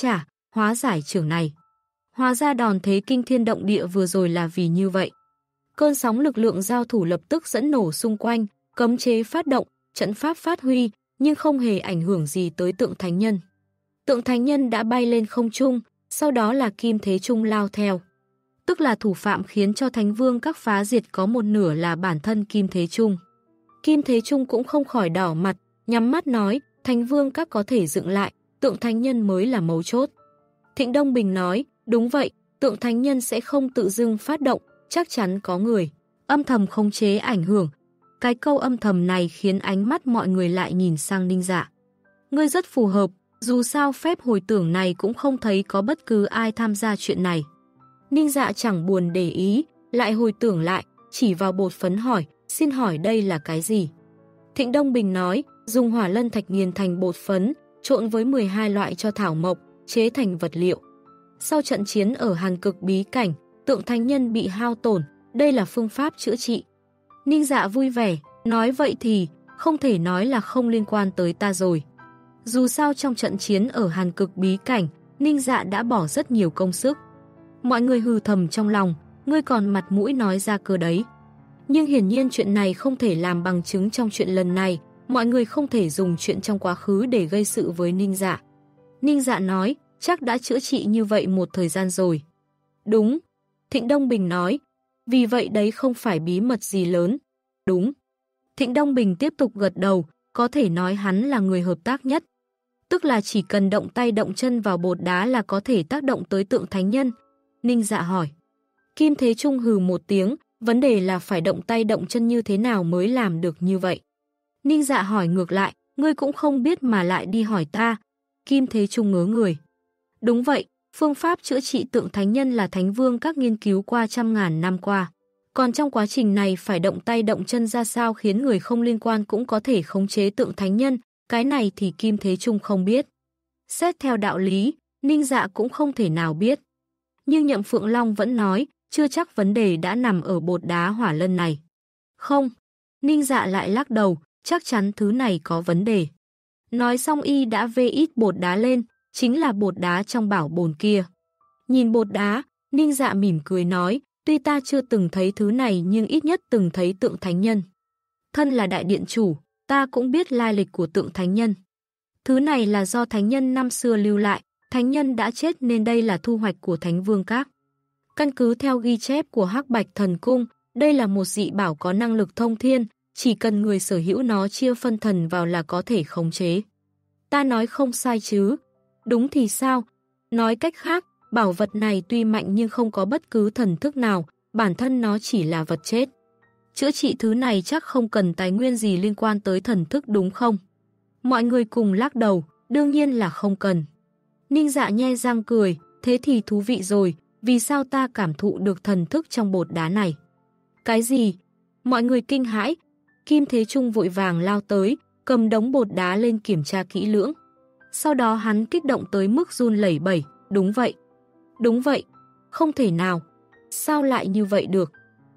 hóa giải trưởng này. Hóa ra đòn thế kinh thiên động địa vừa rồi là vì như vậy. Cơn sóng lực lượng giao thủ lập tức dẫn nổ xung quanh, cấm chế phát động, trận pháp phát huy, nhưng không hề ảnh hưởng gì tới tượng thánh nhân. Tượng thánh nhân đã bay lên không trung, sau đó là Kim Thế Trung lao theo. Tức là thủ phạm khiến cho Thánh Vương các phá diệt có một nửa là bản thân Kim Thế Trung. Kim Thế Trung cũng không khỏi đỏ mặt, nhắm mắt nói, Thánh Vương các có thể dựng lại, tượng thánh nhân mới là mấu chốt. Thịnh Đông Bình nói, đúng vậy, tượng thánh nhân sẽ không tự dưng phát động, chắc chắn có người âm thầm khống chế ảnh hưởng. Cái câu âm thầm này khiến ánh mắt mọi người lại nhìn sang Ninh Dạ. Ngươi rất phù hợp, dù sao phép hồi tưởng này cũng không thấy có bất cứ ai tham gia chuyện này. Ninh Dạ chẳng buồn để ý, lại hồi tưởng lại, chỉ vào bột phấn hỏi, xin hỏi đây là cái gì? Thịnh Đông Bình nói, dùng hỏa lân thạch nghiền thành bột phấn, trộn với mười hai loại cho thảo mộc, chế thành vật liệu. Sau trận chiến ở Hàn Cực bí cảnh, tượng thánh nhân bị hao tổn, đây là phương pháp chữa trị. Ninh Dạ vui vẻ, nói vậy thì không thể nói là không liên quan tới ta rồi. Dù sao trong trận chiến ở Hàn Cực bí cảnh, Ninh Dạ đã bỏ rất nhiều công sức. Mọi người hừ thầm trong lòng, ngươi còn mặt mũi nói ra cơ đấy. Nhưng hiển nhiên chuyện này không thể làm bằng chứng trong chuyện lần này, mọi người không thể dùng chuyện trong quá khứ để gây sự với Ninh Dạ. Ninh Dạ nói, chắc đã chữa trị như vậy một thời gian rồi. Đúng. Thịnh Đông Bình nói, vì vậy đấy không phải bí mật gì lớn. Đúng. Thịnh Đông Bình tiếp tục gật đầu, có thể nói hắn là người hợp tác nhất. Tức là chỉ cần động tay động chân vào bột đá là có thể tác động tới tượng thánh nhân. Ninh Dạ hỏi. Kim Thế Trung hừ một tiếng, vấn đề là phải động tay động chân như thế nào mới làm được như vậy. Ninh Dạ hỏi ngược lại, ngươi cũng không biết mà lại đi hỏi ta. Kim Thế Trung ngớ người. Đúng vậy, phương pháp chữa trị tượng thánh nhân là Thánh Vương các nghiên cứu qua trăm ngàn năm qua. Còn trong quá trình này phải động tay động chân ra sao khiến người không liên quan cũng có thể khống chế tượng thánh nhân, cái này thì Kim Thế Trung không biết. Xét theo đạo lý, Ninh Dạ cũng không thể nào biết. Nhưng Nhậm Phượng Long vẫn nói, chưa chắc vấn đề đã nằm ở bột đá hỏa lân này. Không, Ninh Dạ lại lắc đầu, chắc chắn thứ này có vấn đề. Nói xong y đã vê ít bột đá lên, chính là bột đá trong bảo bồn kia. Nhìn bột đá, Ninh Dạ mỉm cười nói, tuy ta chưa từng thấy thứ này nhưng ít nhất từng thấy tượng thánh nhân. Thân là đại điện chủ, ta cũng biết lai lịch của tượng thánh nhân. Thứ này là do thánh nhân năm xưa lưu lại, thánh nhân đã chết nên đây là thu hoạch của Thánh Vương các. Căn cứ theo ghi chép của Hắc Bạch Thần Cung, đây là một dị bảo có năng lực thông thiên, chỉ cần người sở hữu nó chia phân thần vào là có thể khống chế. Ta nói không sai chứ? Đúng thì sao? Nói cách khác, bảo vật này tuy mạnh nhưng không có bất cứ thần thức nào, bản thân nó chỉ là vật chết. Chữa trị thứ này chắc không cần tài nguyên gì liên quan tới thần thức đúng không? Mọi người cùng lắc đầu, đương nhiên là không cần. Ninh Dạ nhe răng cười, thế thì thú vị rồi, vì sao ta cảm thụ được thần thức trong bột đá này? Cái gì? Mọi người kinh hãi. Kim Thế Trung vội vàng lao tới, cầm đống bột đá lên kiểm tra kỹ lưỡng. Sau đó hắn kích động tới mức run lẩy bẩy, đúng vậy. Đúng vậy, không thể nào. Sao lại như vậy được?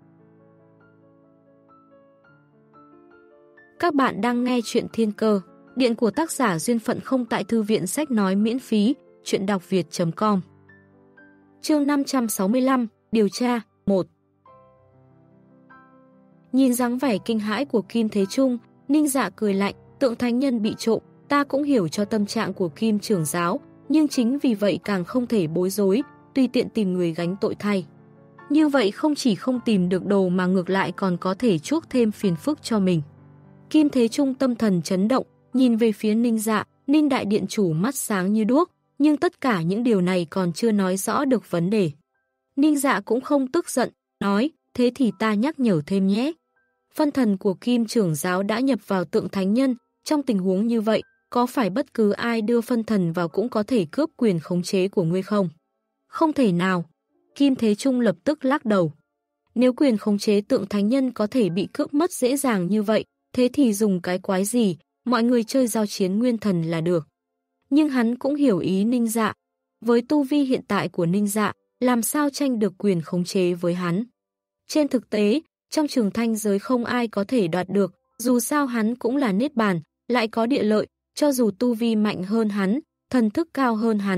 Các bạn đang nghe chuyện Thiên Cơ, điện của tác giả Duyên Phận Không tại thư viện sách nói miễn phí, chuyện đọc việt chấm com. Chương năm trăm sáu mươi lăm, điều tra, một. Nhìn dáng vẻ kinh hãi của Kim Thế Trung, Ninh Dạ cười lạnh, tượng thánh nhân bị trộm, ta cũng hiểu cho tâm trạng của Kim trưởng giáo, nhưng chính vì vậy càng không thể bối rối, tùy tiện tìm người gánh tội thay. Như vậy không chỉ không tìm được đồ mà ngược lại còn có thể chuốc thêm phiền phức cho mình. Kim Thế Trung tâm thần chấn động, nhìn về phía Ninh Dạ, Ninh đại điện chủ mắt sáng như đuốc, nhưng tất cả những điều này còn chưa nói rõ được vấn đề. Ninh Dạ cũng không tức giận, nói, thế thì ta nhắc nhở thêm nhé. Phân thần của Kim trưởng giáo đã nhập vào tượng thánh nhân, trong tình huống như vậy, có phải bất cứ ai đưa phân thần vào cũng có thể cướp quyền khống chế của ngươi không? Không thể nào. Kim Thế Trung lập tức lắc đầu. Nếu quyền khống chế tượng thánh nhân có thể bị cướp mất dễ dàng như vậy, thế thì dùng cái quái gì, mọi người chơi giao chiến nguyên thần là được. Nhưng hắn cũng hiểu ý Ninh Dạ. Với tu vi hiện tại của Ninh Dạ, làm sao tranh được quyền khống chế với hắn? Trên thực tế, trong trường thanh giới không ai có thể đoạt được, dù sao hắn cũng là niết bàn, lại có địa lợi, cho dù tu vi mạnh hơn hắn, thần thức cao hơn hắn,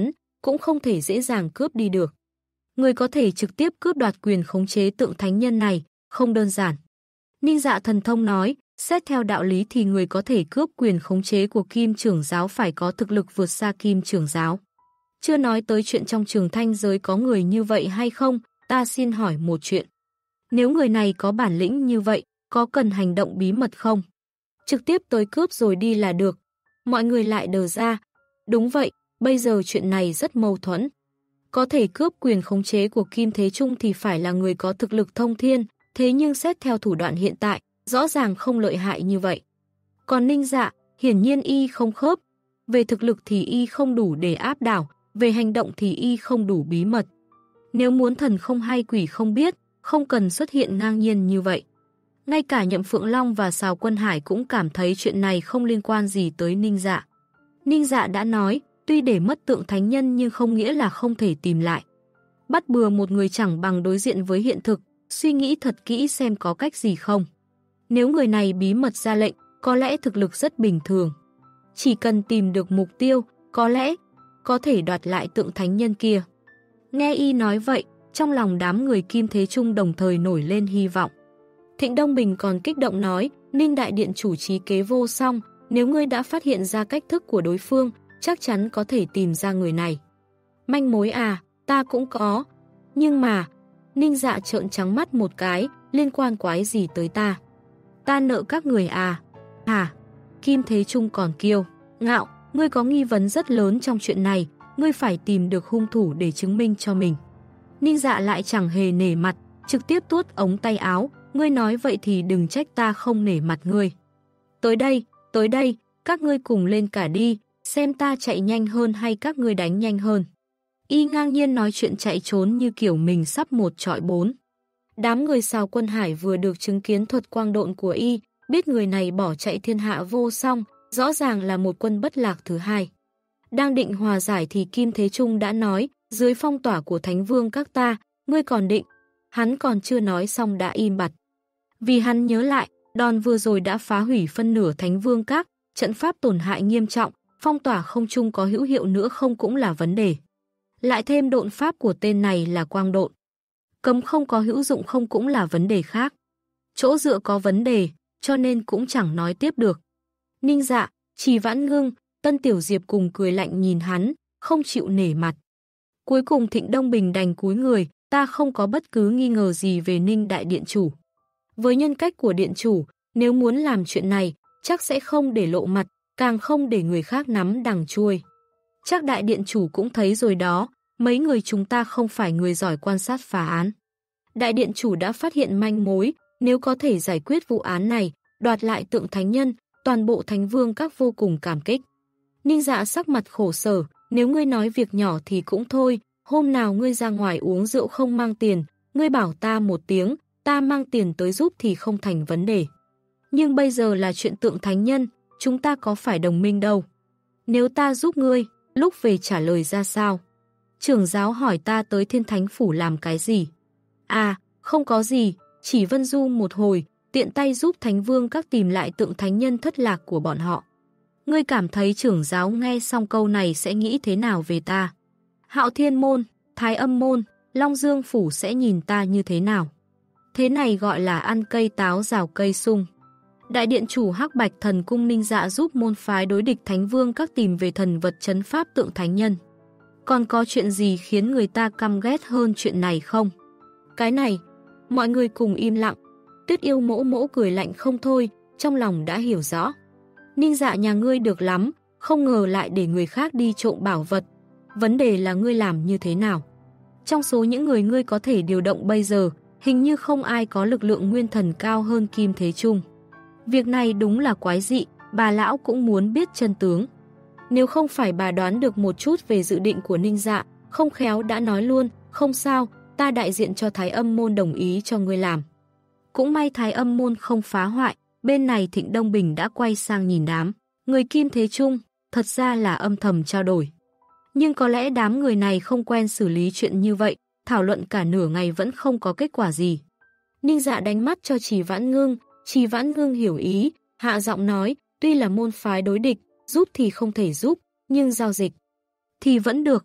cũng không thể dễ dàng cướp đi được. Người có thể trực tiếp cướp đoạt quyền khống chế tượng thánh nhân này, không đơn giản. Ninh Dạ thần thông nói, xét theo đạo lý thì người có thể cướp quyền khống chế của Kim trưởng giáo phải có thực lực vượt xa Kim trưởng giáo. Chưa nói tới chuyện trong Trường Thanh giới có người như vậy hay không, ta xin hỏi một chuyện. Nếu người này có bản lĩnh như vậy, có cần hành động bí mật không? Trực tiếp tới cướp rồi đi là được. Mọi người lại đờ ra. Đúng vậy, bây giờ chuyện này rất mâu thuẫn. Có thể cướp quyền khống chế của Kim Thế Trung thì phải là người có thực lực thông thiên, thế nhưng xét theo thủ đoạn hiện tại, rõ ràng không lợi hại như vậy. Còn Ninh Dạ, hiển nhiên y không khớp. Về thực lực thì y không đủ để áp đảo, về hành động thì y không đủ bí mật. Nếu muốn thần không hay quỷ không biết, không cần xuất hiện ngang nhiên như vậy. Ngay cả Nhậm Phượng Long và Sào Quân Hải cũng cảm thấy chuyện này không liên quan gì tới Ninh Dạ. Ninh Dạ đã nói, tuy để mất tượng thánh nhân nhưng không nghĩa là không thể tìm lại. Bắt bừa một người chẳng bằng đối diện với hiện thực, suy nghĩ thật kỹ xem có cách gì không. Nếu người này bí mật ra lệnh, có lẽ thực lực rất bình thường. Chỉ cần tìm được mục tiêu, có lẽ có thể đoạt lại tượng thánh nhân kia. Nghe y nói vậy, trong lòng đám người Kim Thế Trung đồng thời nổi lên hy vọng. Thịnh Đông Bình còn kích động nói, Ninh đại điện chủ trí kế vô song, nếu ngươi đã phát hiện ra cách thức của đối phương, chắc chắn có thể tìm ra người này. Manh mối à, ta cũng có. Nhưng mà, Ninh Dạ trợn trắng mắt một cái, liên quan quái gì tới ta? Ta nợ các người à? Hả? Kim Thế Trung còn kiêu ngạo, ngươi có nghi vấn rất lớn trong chuyện này, ngươi phải tìm được hung thủ để chứng minh cho mình. Ninh Dạ lại chẳng hề nể mặt, trực tiếp tuốt ống tay áo, ngươi nói vậy thì đừng trách ta không nể mặt ngươi. Tới đây, tới đây, các ngươi cùng lên cả đi, xem ta chạy nhanh hơn hay các ngươi đánh nhanh hơn. Y ngang nhiên nói chuyện chạy trốn như kiểu mình sắp một trọi bốn. Đám người Sào Quân Hải vừa được chứng kiến thuật quang độn của y, biết người này bỏ chạy thiên hạ vô song, rõ ràng là một quân bất lạc thứ hai. Đang định hòa giải thì Kim Thế Trung đã nói, dưới phong tỏa của Thánh Vương các ta, ngươi còn định. Hắn còn chưa nói xong đã im bặt. Vì hắn nhớ lại, đòn vừa rồi đã phá hủy phân nửa Thánh Vương các, trận pháp tổn hại nghiêm trọng, phong tỏa không chung có hữu hiệu nữa không cũng là vấn đề. Lại thêm độn pháp của tên này là quang độn. Cấm không có hữu dụng không cũng là vấn đề khác. Chỗ dựa có vấn đề, cho nên cũng chẳng nói tiếp được. Ninh Dạ, Trì Vãn Ngưng, Tân Tiểu Diệp cùng cười lạnh nhìn hắn, không chịu nể mặt. Cuối cùng Thịnh Đông Bình đành cúi người, ta không có bất cứ nghi ngờ gì về Ninh đại điện chủ. Với nhân cách của điện chủ, nếu muốn làm chuyện này, chắc sẽ không để lộ mặt, càng không để người khác nắm đằng chuôi. Chắc đại điện chủ cũng thấy rồi đó, mấy người chúng ta không phải người giỏi quan sát phá án. Đại điện chủ đã phát hiện manh mối, nếu có thể giải quyết vụ án này, đoạt lại tượng thánh nhân, toàn bộ Thánh Vương các vô cùng cảm kích. Ninh Dạ sắc mặt khổ sở, nếu ngươi nói việc nhỏ thì cũng thôi, hôm nào ngươi ra ngoài uống rượu không mang tiền, ngươi bảo ta một tiếng, ta mang tiền tới giúp thì không thành vấn đề. Nhưng bây giờ là chuyện tượng thánh nhân, chúng ta có phải đồng minh đâu. Nếu ta giúp ngươi, lúc về trả lời ra sao? Trưởng giáo hỏi ta tới Thiên Thánh Phủ làm cái gì? À, không có gì, chỉ vân du một hồi, tiện tay giúp Thánh Vương các tìm lại tượng thánh nhân thất lạc của bọn họ. Ngươi cảm thấy trưởng giáo nghe xong câu này sẽ nghĩ thế nào về ta? Hạo Thiên Môn, Thái Âm Môn, Long Dương Phủ sẽ nhìn ta như thế nào? Thế này gọi là ăn cây táo rào cây sung. Đại điện chủ Hắc Bạch Thần Cung Ninh Dạ giúp môn phái đối địch Thánh Vương các tìm về thần vật trấn pháp tượng thánh nhân. Còn có chuyện gì khiến người ta căm ghét hơn chuyện này không? Cái này, mọi người cùng im lặng. Tuyết Yêu Mỗ Mỗ cười lạnh không thôi, trong lòng đã hiểu rõ. Ninh Dạ nhà ngươi được lắm, không ngờ lại để người khác đi trộm bảo vật. Vấn đề là ngươi làm như thế nào? Trong số những người ngươi có thể điều động bây giờ, hình như không ai có lực lượng nguyên thần cao hơn Kim Thế Trung. Việc này đúng là quái dị, bà lão cũng muốn biết chân tướng. Nếu không phải bà đoán được một chút về dự định của Ninh Dạ, không khéo đã nói luôn, không sao, ta đại diện cho Thái Âm Môn đồng ý cho ngươi làm. Cũng may Thái Âm Môn không phá hoại, bên này Thịnh Đông Bình đã quay sang nhìn đám. Người Kim Thế Trung, thật ra là âm thầm trao đổi. Nhưng có lẽ đám người này không quen xử lý chuyện như vậy, thảo luận cả nửa ngày vẫn không có kết quả gì. Ninh Dạ đánh mắt cho Trì Vãn Ngưng, Trì Vãn Ngưng hiểu ý, hạ giọng nói, tuy là môn phái đối địch, giúp thì không thể giúp, nhưng giao dịch thì vẫn được.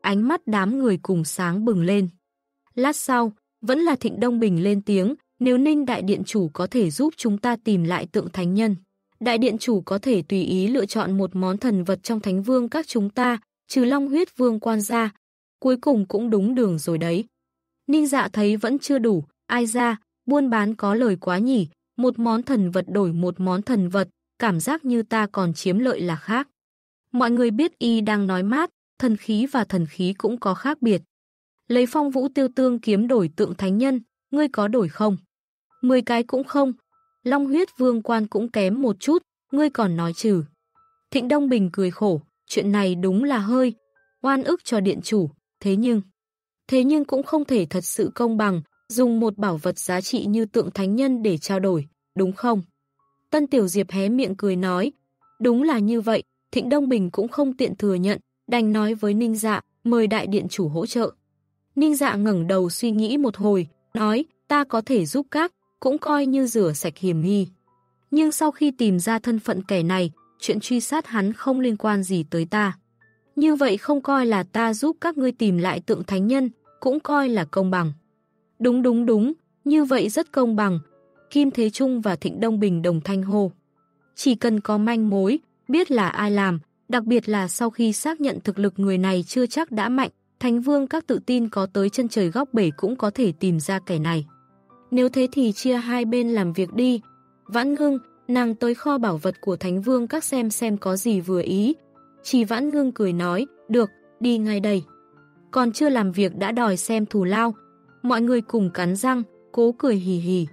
ánh mắt đám người cùng sáng bừng lên. Lát sau, vẫn là Thịnh Đông Bình lên tiếng, nếu Ninh đại điện chủ có thể giúp chúng ta tìm lại tượng thánh nhân. Đại điện chủ có thể tùy ý lựa chọn một món thần vật trong thánh vương các chúng ta, trừ Long huyết vương quan ra. Cuối cùng cũng đúng đường rồi đấy. Ninh Dạ thấy vẫn chưa đủ, ai ra, buôn bán có lời quá nhỉ, một món thần vật đổi một món thần vật, cảm giác như ta còn chiếm lợi là khác. Mọi người biết y đang nói mát, thần khí và thần khí cũng có khác biệt. Lấy Phong Vũ Tiêu Tương kiếm đổi tượng thánh nhân, ngươi có đổi không? Mười cái cũng không. Long huyết vương quan cũng kém một chút, ngươi còn nói trừ. Thịnh Đông Bình cười khổ, chuyện này đúng là hơi oan ức cho điện chủ, thế nhưng... Thế nhưng cũng không thể thật sự công bằng, dùng một bảo vật giá trị như tượng thánh nhân để trao đổi, đúng không? Tân Tiểu Diệp hé miệng cười nói, đúng là như vậy, Thịnh Đông Bình cũng không tiện thừa nhận, đành nói với Ninh Dạ, mời đại điện chủ hỗ trợ. Ninh Dạ ngẩng đầu suy nghĩ một hồi, nói, ta có thể giúp các, cũng coi như rửa sạch hiểm nghi. Nhưng sau khi tìm ra thân phận kẻ này, chuyện truy sát hắn không liên quan gì tới ta. Như vậy không coi là ta giúp các ngươi tìm lại tượng thánh nhân, cũng coi là công bằng. Đúng đúng đúng, như vậy rất công bằng. Kim Thế Trung và Thịnh Đông Bình đồng thanh hô. Chỉ cần có manh mối, biết là ai làm, đặc biệt là sau khi xác nhận thực lực người này chưa chắc đã mạnh, Thánh Vương các tự tin có tới chân trời góc bể cũng có thể tìm ra kẻ này. Nếu thế thì chia hai bên làm việc đi. Vãn Ngưng, nàng tới kho bảo vật của Thánh Vương các xem xem có gì vừa ý. Chỉ Vãn Ngưng cười nói, được, đi ngay đây. Còn chưa làm việc đã đòi xem thù lao. Mọi người cùng cắn răng, cố cười hì hì.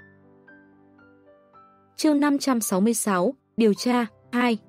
Chương năm trăm sáu mươi sáu, điều tra, hai.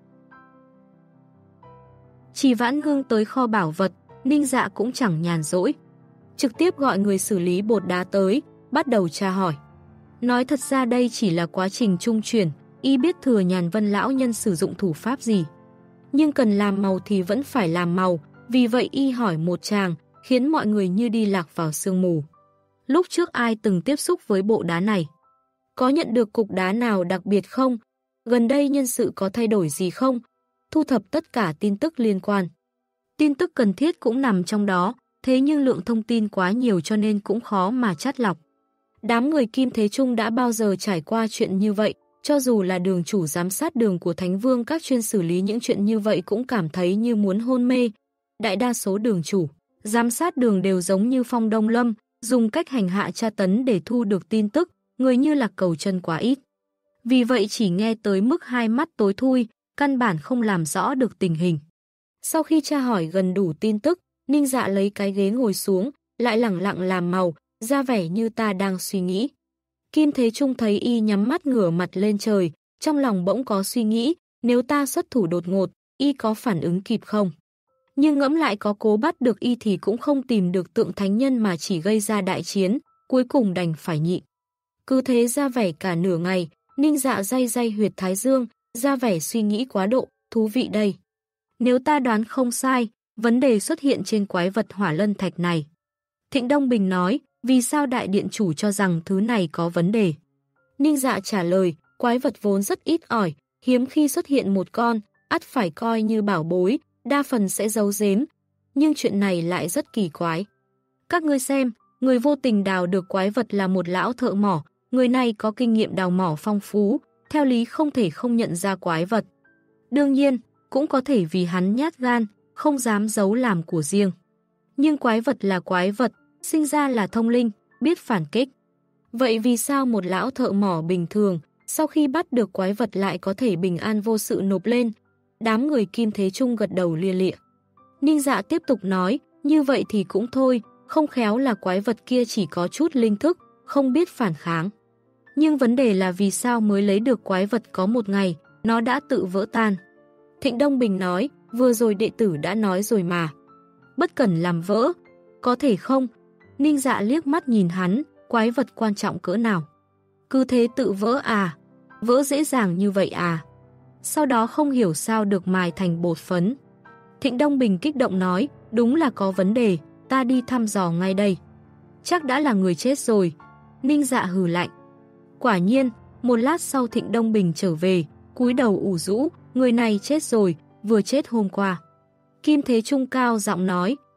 Chỉ Vãn Ngưng tới kho bảo vật, Ninh Dạ cũng chẳng nhàn rỗi. Trực tiếp gọi người xử lý bột đá tới, bắt đầu tra hỏi. Nói thật ra đây chỉ là quá trình trung chuyển, y biết Thừa Nhàn Vân lão nhân sử dụng thủ pháp gì. Nhưng cần làm màu thì vẫn phải làm màu, vì vậy y hỏi một tràng, khiến mọi người như đi lạc vào sương mù. Lúc trước ai từng tiếp xúc với bộ đá này? Có nhận được cục đá nào đặc biệt không? Gần đây nhân sự có thay đổi gì không? Thu thập tất cả tin tức liên quan. Tin tức cần thiết cũng nằm trong đó, thế nhưng lượng thông tin quá nhiều cho nên cũng khó mà chắt lọc. Đám người Kim Thế Trung đã bao giờ trải qua chuyện như vậy, cho dù là đường chủ giám sát đường của Thánh Vương các chuyên xử lý những chuyện như vậy cũng cảm thấy như muốn hôn mê. Đại đa số đường chủ, giám sát đường đều giống như Phong Đông Lâm, dùng cách hành hạ tra tấn để thu được tin tức, người như lạc cầu chân quá ít. Vì vậy chỉ nghe tới mức hai mắt tối thui, căn bản không làm rõ được tình hình. Sau khi tra hỏi gần đủ tin tức, Ninh Dạ lấy cái ghế ngồi xuống, lại lẳng lặng làm màu, ra vẻ như ta đang suy nghĩ. Kim Thế Trung thấy y nhắm mắt ngửa mặt lên trời, trong lòng bỗng có suy nghĩ, nếu ta xuất thủ đột ngột, y có phản ứng kịp không? Nhưng ngẫm lại có cố bắt được y thì cũng không tìm được tượng thánh nhân mà chỉ gây ra đại chiến, cuối cùng đành phải nhịn. Cứ thế ra vẻ cả nửa ngày, Ninh Dạ day day huyệt thái dương, ra vẻ suy nghĩ quá độ, thú vị đây. Nếu ta đoán không sai, vấn đề xuất hiện trên quái vật hỏa lân thạch này. Thịnh Đông Bình nói, vì sao đại điện chủ cho rằng thứ này có vấn đề? Ninh Dạ trả lời, quái vật vốn rất ít ỏi, hiếm khi xuất hiện một con, ắt phải coi như bảo bối, đa phần sẽ giấu giếm. Nhưng chuyện này lại rất kỳ quái. Các ngươi xem, người vô tình đào được quái vật là một lão thợ mỏ, người này có kinh nghiệm đào mỏ phong phú, theo lý không thể không nhận ra quái vật. Đương nhiên, cũng có thể vì hắn nhát gan, không dám giấu làm của riêng. Nhưng quái vật là quái vật, sinh ra là thông linh, biết phản kích. Vậy vì sao một lão thợ mỏ bình thường, sau khi bắt được quái vật lại có thể bình an vô sự nộp lên? Đám người Kim Thế Trung gật đầu lia lịa. Ninh Dạ tiếp tục nói, như vậy thì cũng thôi, không khéo là quái vật kia chỉ có chút linh thức, không biết phản kháng. Nhưng vấn đề là vì sao mới lấy được quái vật có một ngày, nó đã tự vỡ tan. Thịnh Đông Bình nói, vừa rồi đệ tử đã nói rồi mà. Bất cần làm vỡ, có thể không? Ninh Dạ liếc mắt nhìn hắn, quái vật quan trọng cỡ nào? Cứ thế tự vỡ à? Vỡ dễ dàng như vậy à? Sau đó không hiểu sao được mài thành bột phấn. Thịnh Đông Bình kích động nói, đúng là có vấn đề, ta đi thăm dò ngay đây. Chắc đã là người chết rồi. Ninh Dạ hừ lạnh. Quả nhiên, một lát sau Thịnh Đông Bình trở về, cúi đầu ủ rũ, người này chết rồi, vừa chết hôm qua. Kim Thế Trung cao giọng nói,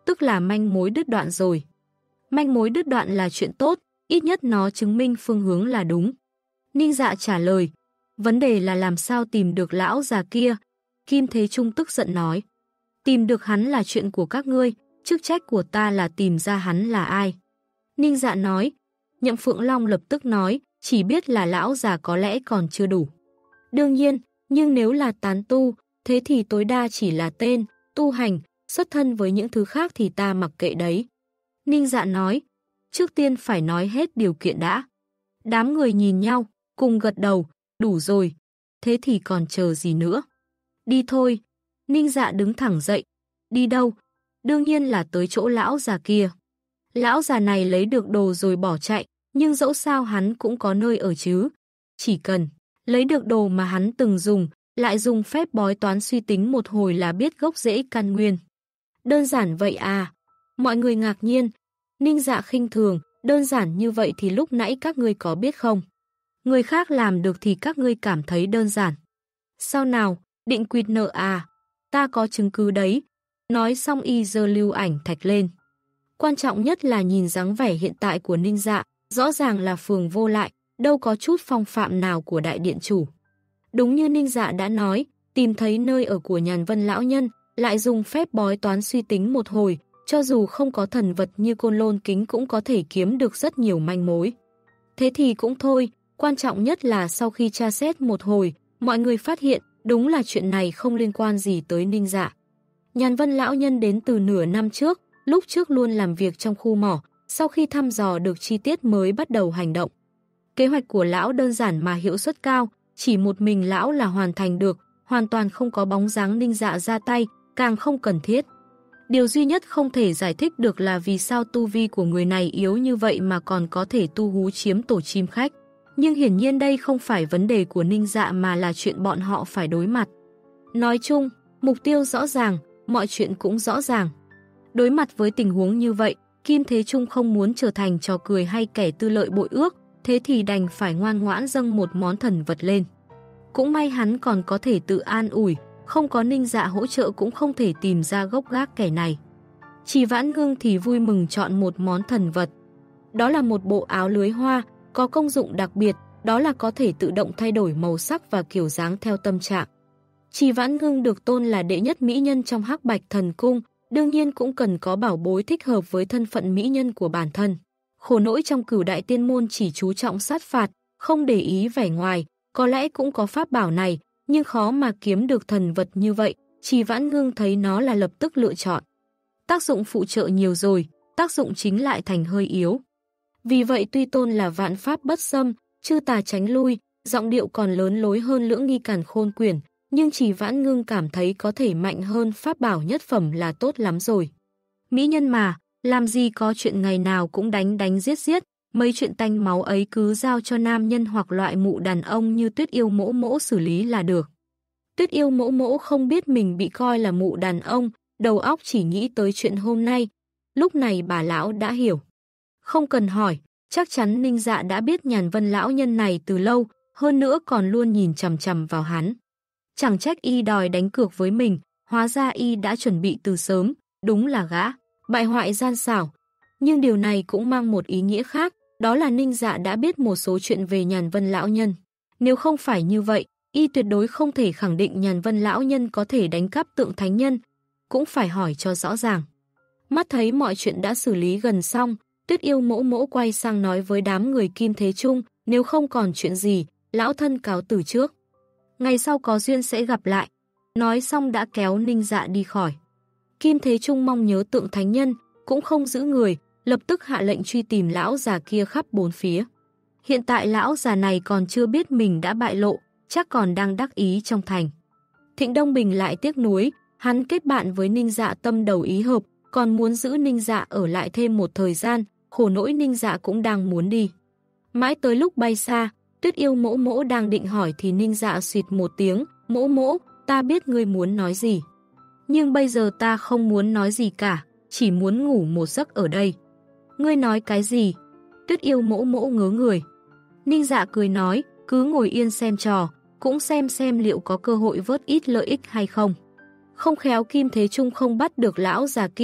tức là manh mối đứt đoạn rồi. Manh mối đứt đoạn là chuyện tốt, ít nhất nó chứng minh phương hướng là đúng. Ninh Dạ trả lời, vấn đề là làm sao tìm được lão già kia. Kim Thế Trung tức giận nói, tìm được hắn là chuyện của các ngươi, chức trách của ta là tìm ra hắn là ai. Ninh Dạ nói, Nhậm Phượng Long lập tức nói, chỉ biết là lão già có lẽ còn chưa đủ. Đương nhiên, nhưng nếu là tán tu, thế thì tối đa chỉ là tên, tu hành, xuất thân với những thứ khác thì ta mặc kệ đấy. Ninh Dạ nói, trước tiên phải nói hết điều kiện đã. Đám người nhìn nhau, cùng gật đầu, đủ rồi, thế thì còn chờ gì nữa. Đi thôi. Ninh Dạ đứng thẳng dậy. Đi đâu? Đương nhiên là tới chỗ lão già kia. Lão già này lấy được đồ rồi bỏ chạy, nhưng dẫu sao hắn cũng có nơi ở chứ. Chỉ cần lấy được đồ mà hắn từng dùng, lại dùng phép bói toán suy tính một hồi là biết gốc rễ căn nguyên. Đơn giản vậy à? Mọi người ngạc nhiên. Ninh Dạ khinh thường, đơn giản như vậy thì lúc nãy các ngươi có biết không? Người khác làm được thì các ngươi cảm thấy đơn giản. Sao nào, định quỵt nợ à? Ta có chứng cứ đấy. Nói xong y giơ lưu ảnh thạch lên. Quan trọng nhất là nhìn dáng vẻ hiện tại của Ninh Dạ, rõ ràng là phường vô lại, đâu có chút phong phạm nào của đại điện chủ. Đúng như Ninh Dạ đã nói, tìm thấy nơi ở của Nhàn Vân lão nhân, lại dùng phép bói toán suy tính một hồi, cho dù không có thần vật như Côn Lôn Kính cũng có thể kiếm được rất nhiều manh mối. Thế thì cũng thôi, quan trọng nhất là sau khi tra xét một hồi, mọi người phát hiện đúng là chuyện này không liên quan gì tới Ninh Dạ. Nhàn Vân lão nhân đến từ nửa năm trước, lúc trước luôn làm việc trong khu mỏ, sau khi thăm dò được chi tiết mới bắt đầu hành động. Kế hoạch của lão đơn giản mà hiệu suất cao, chỉ một mình lão là hoàn thành được, hoàn toàn không có bóng dáng Ninh Dạ ra tay, càng không cần thiết. Điều duy nhất không thể giải thích được là vì sao tu vi của người này yếu như vậy mà còn có thể tu hú chiếm tổ chim khách. Nhưng hiển nhiên đây không phải vấn đề của Ninh Dạ mà là chuyện bọn họ phải đối mặt. Nói chung, mục tiêu rõ ràng, mọi chuyện cũng rõ ràng. Đối mặt với tình huống như vậy, Kim Thế Trung không muốn trở thành trò cười hay kẻ tư lợi bội ước, thế thì đành phải ngoan ngoãn dâng một món thần vật lên. Cũng may hắn còn có thể tự an ủi, không có Ninh Dạ hỗ trợ cũng không thể tìm ra gốc gác kẻ này. Chỉ Vãn Ngưng thì vui mừng chọn một món thần vật. Đó là một bộ áo lưới hoa, có công dụng đặc biệt, đó là có thể tự động thay đổi màu sắc và kiểu dáng theo tâm trạng. Chỉ Vãn Ngưng được tôn là đệ nhất mỹ nhân trong Hắc Bạch Thần Cung, đương nhiên cũng cần có bảo bối thích hợp với thân phận mỹ nhân của bản thân. Khổ nỗi trong Cửu Đại Tiên Môn chỉ chú trọng sát phạt, không để ý vẻ ngoài, có lẽ cũng có pháp bảo này, nhưng khó mà kiếm được thần vật như vậy, Chỉ Vãn Ngưng thấy nó là lập tức lựa chọn. Tác dụng phụ trợ nhiều rồi, tác dụng chính lại thành hơi yếu. Vì vậy tuy tôn là vạn pháp bất xâm, chư tà tránh lui, giọng điệu còn lớn lối hơn Lưỡng Nghi Càn Khôn Quyển, nhưng Chỉ Vãn Ngưng cảm thấy có thể mạnh hơn pháp bảo nhất phẩm là tốt lắm rồi. Mỹ nhân mà, làm gì có chuyện ngày nào cũng đánh đánh giết giết, mấy chuyện tanh máu ấy cứ giao cho nam nhân hoặc loại mụ đàn ông như Tuyết Yêu Mỗ Mỗ xử lý là được. Tuyết Yêu Mỗ Mỗ không biết mình bị coi là mụ đàn ông, đầu óc chỉ nghĩ tới chuyện hôm nay. Lúc này bà lão đã hiểu. Không cần hỏi, chắc chắn Ninh Dạ đã biết Nhàn Vân lão nhân này từ lâu, hơn nữa còn luôn nhìn chằm chằm vào hắn. Chẳng trách y đòi đánh cược với mình, hóa ra y đã chuẩn bị từ sớm, đúng là gã bại hoại gian xảo. Nhưng điều này cũng mang một ý nghĩa khác, đó là Ninh Dạ đã biết một số chuyện về Nhàn Vân lão nhân. Nếu không phải như vậy, y tuyệt đối không thể khẳng định Nhàn Vân lão nhân có thể đánh cắp tượng thánh nhân, cũng phải hỏi cho rõ ràng. Mắt thấy mọi chuyện đã xử lý gần xong, Tuyết Yêu Mỗ Mỗ quay sang nói với đám người Kim Thế Trung, nếu không còn chuyện gì, lão thân cáo từ trước. Ngày sau có duyên sẽ gặp lại. Nói xong đã kéo Ninh Dạ đi khỏi. Kim Thế Trung mong nhớ tượng thánh nhân, cũng không giữ người, lập tức hạ lệnh truy tìm lão già kia khắp bốn phía. Hiện tại lão già này còn chưa biết mình đã bại lộ, chắc còn đang đắc ý trong thành. Thịnh Đông Bình lại tiếc nuối, hắn kết bạn với Ninh Dạ tâm đầu ý hợp, còn muốn giữ Ninh Dạ ở lại thêm một thời gian, khổ nỗi Ninh Dạ cũng đang muốn đi. Mãi tới lúc bay xa, Tuyết Yêu Mỗ Mỗ đang định hỏi thì Ninh Dạ xuyệt một tiếng, Mỗ Mỗ, ta biết ngươi muốn nói gì. Nhưng bây giờ ta không muốn nói gì cả, chỉ muốn ngủ một giấc ở đây. Ngươi nói cái gì? Tuyết Yêu Mỗ Mỗ ngớ người. Ninh Dạ cười nói, cứ ngồi yên xem trò, cũng xem xem liệu có cơ hội vớt ít lợi ích hay không. Không khéo Kim Thế Trung không bắt được lão già kia,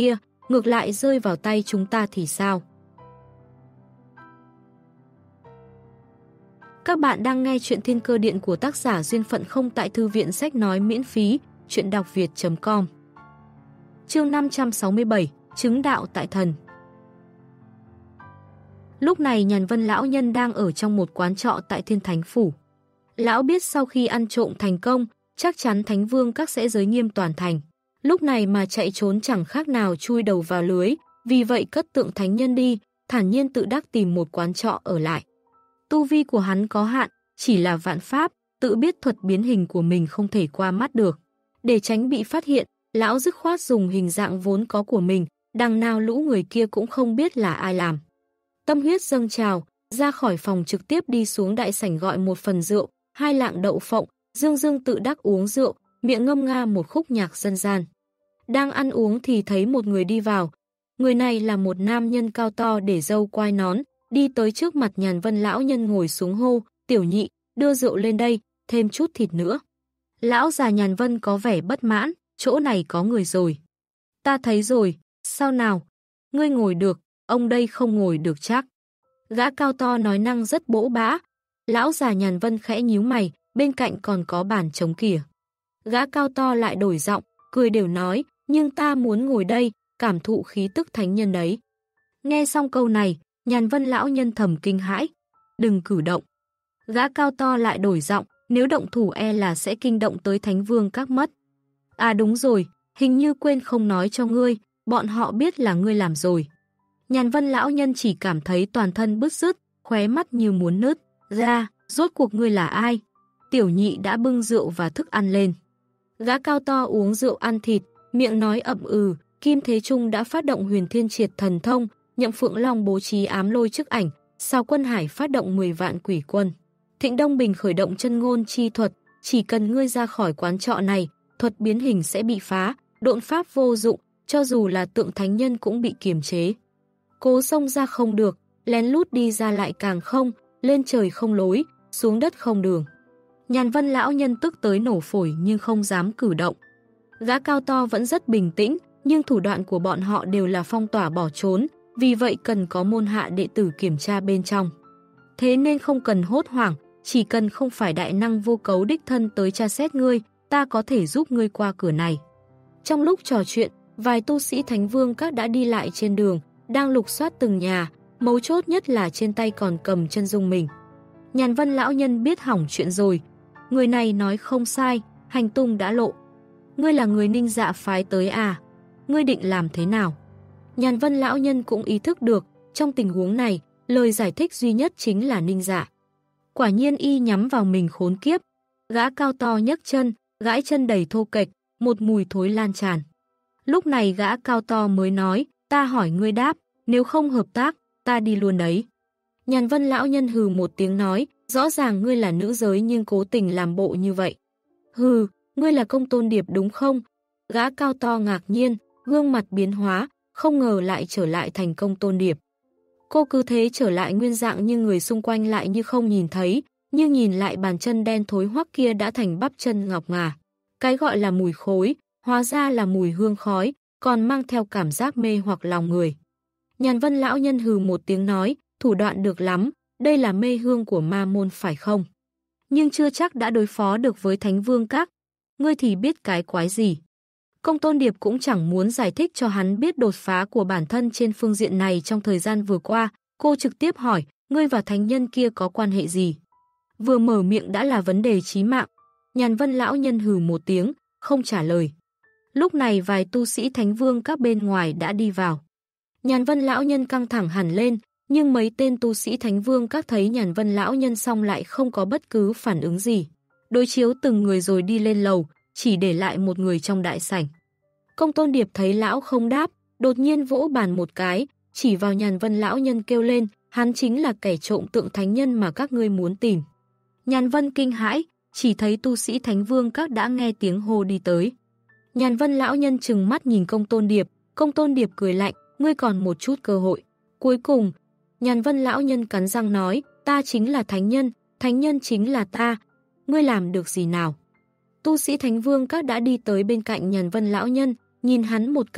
ngược lại rơi vào tay chúng ta thì sao? Các bạn đang nghe chuyện Thiên Cơ Điện của tác giả Duyên Phận Không tại thư viện sách nói miễn phí, chuyện đọc việt chấm com. Chương năm trăm sáu mươi bảy, chứng đạo tại thần. Lúc này Nhàn Vân lão nhân đang ở trong một quán trọ tại Thiên Thánh Phủ. Lão biết sau khi ăn trộm thành công, chắc chắn Thánh Vương các sẽ giới nghiêm toàn thành. Lúc này mà chạy trốn chẳng khác nào chui đầu vào lưới, vì vậy cất tượng thánh nhân đi, thản nhiên tự đắc tìm một quán trọ ở lại. Tu vi của hắn có hạn, chỉ là vạn pháp, tự biết thuật biến hình của mình không thể qua mắt được. Để tránh bị phát hiện, lão dứt khoát dùng hình dạng vốn có của mình, đằng nào lũ người kia cũng không biết là ai làm. Tâm huyết dâng trào, ra khỏi phòng trực tiếp đi xuống đại sảnh gọi một phần rượu, hai lạng đậu phộng, dương dương tự đắc uống rượu, miệng ngâm nga một khúc nhạc dân gian. Đang ăn uống thì thấy một người đi vào. Người này là một nam nhân cao to để râu quai nón, đi tới trước mặt Nhàn Vân lão nhân ngồi xuống hô, tiểu nhị, đưa rượu lên đây, thêm chút thịt nữa. Lão già Nhàn Vân có vẻ bất mãn, chỗ này có người rồi. Ta thấy rồi, sao nào? Ngươi ngồi được, ông đây không ngồi được chắc. Gã cao to nói năng rất bỗ bã. Lão già Nhàn Vân khẽ nhíu mày, bên cạnh còn có bàn trống kìa. Gã cao to lại đổi giọng, cười đều nói, nhưng ta muốn ngồi đây, cảm thụ khí tức thánh nhân đấy. Nghe xong câu này, Nhàn Vân lão nhân thầm kinh hãi. Đừng cử động. Gã cao to lại đổi giọng, nếu động thủ e là sẽ kinh động tới Thánh Vương các mất. À đúng rồi, hình như quên không nói cho ngươi, bọn họ biết là ngươi làm rồi. Nhàn Vân lão nhân chỉ cảm thấy toàn thân bứt rứt, khóe mắt như muốn nứt ra, rốt cuộc ngươi là ai? Tiểu nhị đã bưng rượu và thức ăn lên. Gã cao to uống rượu ăn thịt, miệng nói ậm ừ, Kim Thế Trung đã phát động Huyền Thiên Triệt thần thông, Nhậm Phượng Long bố trí ám lôi chức ảnh, Sào Quân Hải phát động mười vạn quỷ quân. Thịnh Đông Bình khởi động chân ngôn chi thuật, chỉ cần ngươi ra khỏi quán trọ này, thuật biến hình sẽ bị phá, độn pháp vô dụng, cho dù là tượng thánh nhân cũng bị kiềm chế. Cố xông ra không được, lén lút đi ra lại càng không, lên trời không lối, xuống đất không đường. Nhàn Vân lão nhân tức tới nổ phổi nhưng không dám cử động. Gã cao to vẫn rất bình tĩnh, nhưng thủ đoạn của bọn họ đều là phong tỏa bỏ trốn, vì vậy cần có môn hạ đệ tử kiểm tra bên trong. Thế nên không cần hốt hoảng, chỉ cần không phải đại năng vô cấu đích thân tới tra xét ngươi, ta có thể giúp ngươi qua cửa này. Trong lúc trò chuyện, vài tu sĩ Thánh Vương các đã đi lại trên đường, đang lục soát từng nhà, mấu chốt nhất là trên tay còn cầm chân dung mình. Nhàn Vân lão nhân biết hỏng chuyện rồi. Người này nói không sai, hành tung đã lộ. Ngươi là người Ninh Dạ phái tới à? Ngươi định làm thế nào? Nhàn Vân lão nhân cũng ý thức được, trong tình huống này, lời giải thích duy nhất chính là Ninh Dạ. Quả nhiên y nhắm vào mình khốn kiếp. Gã cao to nhấc chân, gãi chân đầy thô kệch, một mùi thối lan tràn. Lúc này gã cao to mới nói, ta hỏi ngươi đáp, nếu không hợp tác, ta đi luôn đấy. Nhàn Vân lão nhân hừ một tiếng nói, rõ ràng ngươi là nữ giới nhưng cố tình làm bộ như vậy. Hừ, ngươi là Công Tôn Điệp đúng không? Gã cao to ngạc nhiên, gương mặt biến hóa, không ngờ lại trở lại thành Công Tôn Điệp. Cô cứ thế trở lại nguyên dạng nhưng người xung quanh lại như không nhìn thấy, nhưng nhìn lại bàn chân đen thối hoắc kia đã thành bắp chân ngọc ngà. Cái gọi là mùi khối, hóa ra là mùi hương khói, còn mang theo cảm giác mê hoặc lòng người. Nhàn Vân lão nhân hừ một tiếng nói, thủ đoạn được lắm, đây là mê hương của ma môn phải không? Nhưng chưa chắc đã đối phó được với Thánh Vương các. Ngươi thì biết cái quái gì? Công Tôn Điệp cũng chẳng muốn giải thích cho hắn biết đột phá của bản thân trên phương diện này trong thời gian vừa qua. Cô trực tiếp hỏi, ngươi và thánh nhân kia có quan hệ gì? Vừa mở miệng đã là vấn đề chí mạng. Nhàn Vân lão nhân hừ một tiếng, không trả lời. Lúc này vài tu sĩ Thánh Vương các bên ngoài đã đi vào. Nhàn Vân lão nhân căng thẳng hẳn lên, nhưng mấy tên tu sĩ Thánh Vương các thấy Nhàn Vân lão nhân xong lại không có bất cứ phản ứng gì. Đối chiếu từng người rồi đi lên lầu, chỉ để lại một người trong đại sảnh. Công Tôn Điệp thấy lão không đáp, đột nhiên vỗ bàn một cái, chỉ vào Nhàn Vân lão nhân kêu lên, hắn chính là kẻ trộm tượng thánh nhân mà các ngươi muốn tìm. Nhàn Vân kinh hãi, chỉ thấy tu sĩ Thánh Vương các đã nghe tiếng hô đi tới. Nhàn Vân lão nhân trừng mắt nhìn Công Tôn Điệp, Công Tôn Điệp cười lạnh, ngươi còn một chút cơ hội. Cuối cùng, Nhàn Vân lão nhân cắn răng nói, ta chính là thánh nhân, thánh nhân chính là ta, ngươi làm được gì nào? Tu sĩ Thánh Vương các đã đi tới bên cạnh Nhàn Vân lão nhân, nhìn hắn một cái,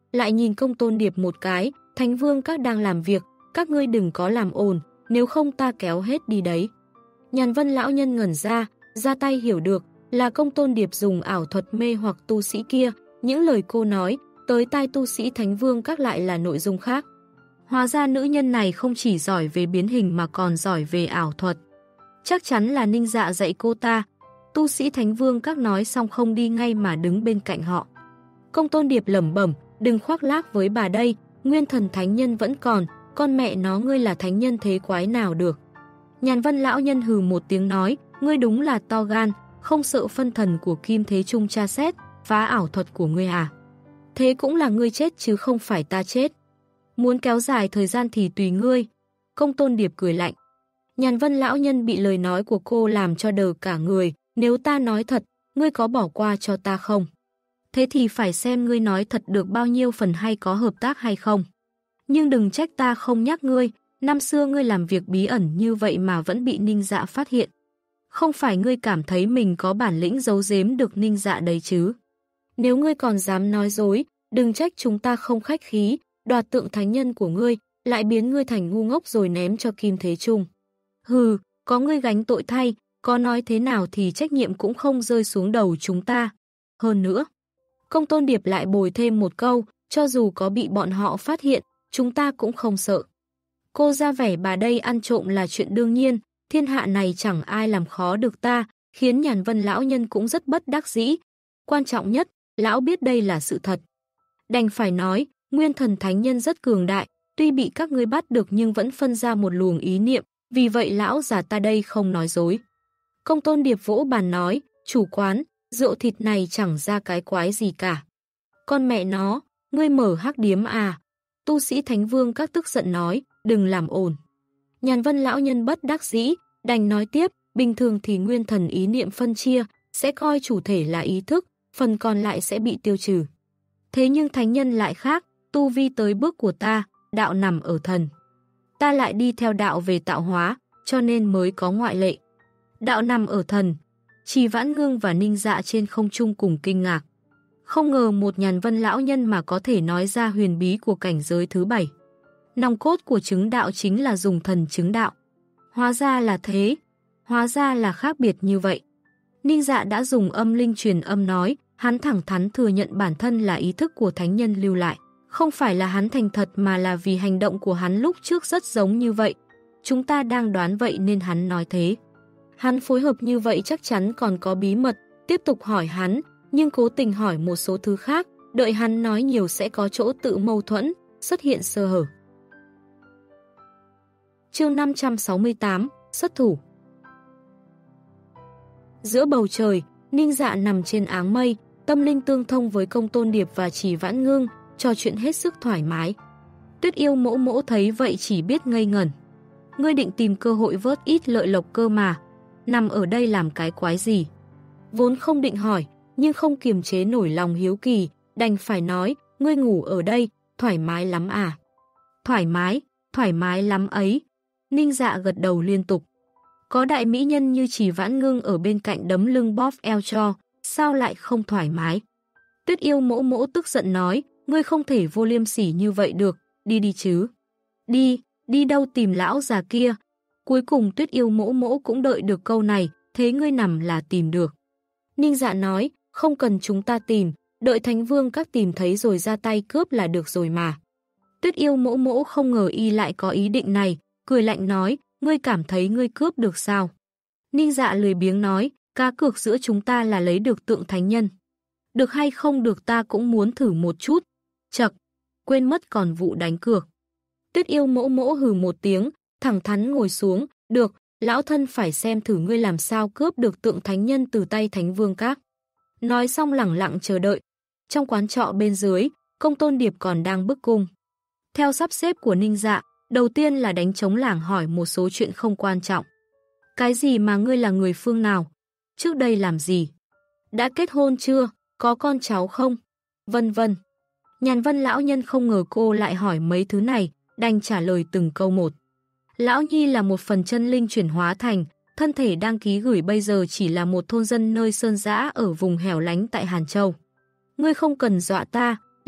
lại nhìn Công Tôn Điệp một cái, Thánh Vương các đang làm việc, các ngươi đừng có làm ồn, nếu không ta kéo hết đi đấy. Nhàn Vân lão nhân ngẩn ra, ra tay hiểu được, là Công Tôn Điệp dùng ảo thuật mê hoặc tu sĩ kia, những lời cô nói, tới tai tu sĩ Thánh Vương các lại là nội dung khác. Hóa ra nữ nhân này không chỉ giỏi về biến hình mà còn giỏi về ảo thuật. Chắc chắn là Ninh Dạ dạy cô ta. Tu sĩ Thánh Vương các nói xong không đi ngay mà đứng bên cạnh họ. Công Tôn Điệp lẩm bẩm, đừng khoác lác với bà đây, nguyên thần thánh nhân vẫn còn, con mẹ nó ngươi là thánh nhân thế quái nào được. Nhàn Vân lão nhân hừ một tiếng nói, ngươi đúng là to gan, không sợ phân thần của Kim Thế Trung tra xét, phá ảo thuật của ngươi à. Thế cũng là ngươi chết chứ không phải ta chết. Muốn kéo dài thời gian thì tùy ngươi. Công Tôn Điệp cười lạnh. Nhàn Vân lão nhân bị lời nói của cô làm cho đờ cả người, nếu ta nói thật, ngươi có bỏ qua cho ta không? Thế thì phải xem ngươi nói thật được bao nhiêu phần hay có hợp tác hay không. Nhưng đừng trách ta không nhắc ngươi, năm xưa ngươi làm việc bí ẩn như vậy mà vẫn bị Ninh Dạ phát hiện. Không phải ngươi cảm thấy mình có bản lĩnh giấu giếm được Ninh Dạ đấy chứ. Nếu ngươi còn dám nói dối, đừng trách chúng ta không khách khí, đoạt tượng thánh nhân của ngươi, lại biến ngươi thành ngu ngốc rồi ném cho Kim Thế Trung. Hừ, có ngươi gánh tội thay, có nói thế nào thì trách nhiệm cũng không rơi xuống đầu chúng ta. Hơn nữa, Công Tôn Điệp lại bồi thêm một câu, cho dù có bị bọn họ phát hiện, chúng ta cũng không sợ. Cô ra vẻ bà đây ăn trộm là chuyện đương nhiên, thiên hạ này chẳng ai làm khó được ta, khiến Nhàn Vân lão nhân cũng rất bất đắc dĩ. Quan trọng nhất, lão biết đây là sự thật. Đành phải nói, nguyên thần thánh nhân rất cường đại, tuy bị các ngươi bắt được nhưng vẫn phân ra một luồng ý niệm, vì vậy lão già ta đây không nói dối. Công Tôn Điệp vỗ bàn nói, chủ quán, rượu thịt này chẳng ra cái quái gì cả. Con mẹ nó, ngươi mở hắc điếm à? Tu sĩ Thánh Vương các tức giận nói, đừng làm ồn. Nhàn Vân lão nhân bất đắc dĩ, đành nói tiếp, bình thường thì nguyên thần ý niệm phân chia, sẽ coi chủ thể là ý thức, phần còn lại sẽ bị tiêu trừ. Thế nhưng thánh nhân lại khác, tu vi tới bước của ta, đạo nằm ở thần. Ta lại đi theo đạo về tạo hóa, cho nên mới có ngoại lệ. Đạo nằm ở thần. Trì Vãn Ngưng và Ninh Dạ trên không trung cùng kinh ngạc. Không ngờ một Nhàn Vân lão nhân mà có thể nói ra huyền bí của cảnh giới thứ bảy. Nòng cốt của chứng đạo chính là dùng thần chứng đạo. Hóa ra là thế, hóa ra là khác biệt như vậy. Ninh Dạ đã dùng âm linh truyền âm nói, hắn thẳng thắn thừa nhận bản thân là ý thức của thánh nhân lưu lại. Không phải là hắn thành thật mà là vì hành động của hắn lúc trước rất giống như vậy. Chúng ta đang đoán vậy nên hắn nói thế. Hắn phối hợp như vậy chắc chắn còn có bí mật, tiếp tục hỏi hắn, nhưng cố tình hỏi một số thứ khác, đợi hắn nói nhiều sẽ có chỗ tự mâu thuẫn, xuất hiện sơ hở. Chương năm trăm sáu mươi tám, xuất thủ. Giữa bầu trời, Ninh Dạ nằm trên áng mây, tâm linh tương thông với Công Tôn Điệp và Trì Vãn Ngưng, trò chuyện hết sức thoải mái. Tuyết Yêu Mỗ Mỗ thấy vậy chỉ biết ngây ngẩn. Ngươi định tìm cơ hội vớt ít lợi lộc cơ mà, nằm ở đây làm cái quái gì? Vốn không định hỏi, nhưng không kiềm chế nổi lòng hiếu kỳ, đành phải nói, ngươi ngủ ở đây, thoải mái lắm à? Thoải mái, thoải mái lắm ấy. Ninh Dạ gật đầu liên tục. Có đại mỹ nhân như Trì Vãn Ngưng ở bên cạnh đấm lưng bóp eo cho, sao lại không thoải mái? Tuyết Yêu Mỗ Mỗ tức giận nói, ngươi không thể vô liêm sỉ như vậy được, đi đi chứ. Đi, đi đâu tìm lão già kia? Cuối cùng Tuyết Yêu Mỗ Mỗ cũng đợi được câu này, thế ngươi nằm là tìm được. Ninh Dạ nói, không cần chúng ta tìm, đợi Thánh Vương các tìm thấy rồi ra tay cướp là được rồi mà. Tuyết Yêu Mỗ Mỗ không ngờ y lại có ý định này, cười lạnh nói, ngươi cảm thấy ngươi cướp được sao? Ninh Dạ lười biếng nói, cá cược giữa chúng ta là lấy được tượng thánh nhân. Được hay không được ta cũng muốn thử một chút. Chậc, quên mất còn vụ đánh cược. Tuyết Yêu Mỗ Mỗ hừ một tiếng, thẳng thắn ngồi xuống, được, lão thân phải xem thử ngươi làm sao cướp được tượng thánh nhân từ tay Thánh Vương các. Nói xong lẳng lặng chờ đợi. Trong quán trọ bên dưới, Công Tôn Điệp còn đang bức cung. Theo sắp xếp của Ninh Dạ, đầu tiên là đánh trống lảng hỏi một số chuyện không quan trọng. Cái gì mà ngươi là người phương nào? Trước đây làm gì? Đã kết hôn chưa? Có con cháu không? Vân vân. Nhàn Vân lão nhân không ngờ cô lại hỏi mấy thứ này, đành trả lời từng câu một. Lão Nhi là một phần chân linh chuyển hóa thành, thân thể đăng ký gửi bây giờ chỉ là một thôn dân nơi sơn dã ở vùng hẻo lánh tại Hàn Châu. Ngươi không cần dọa ta,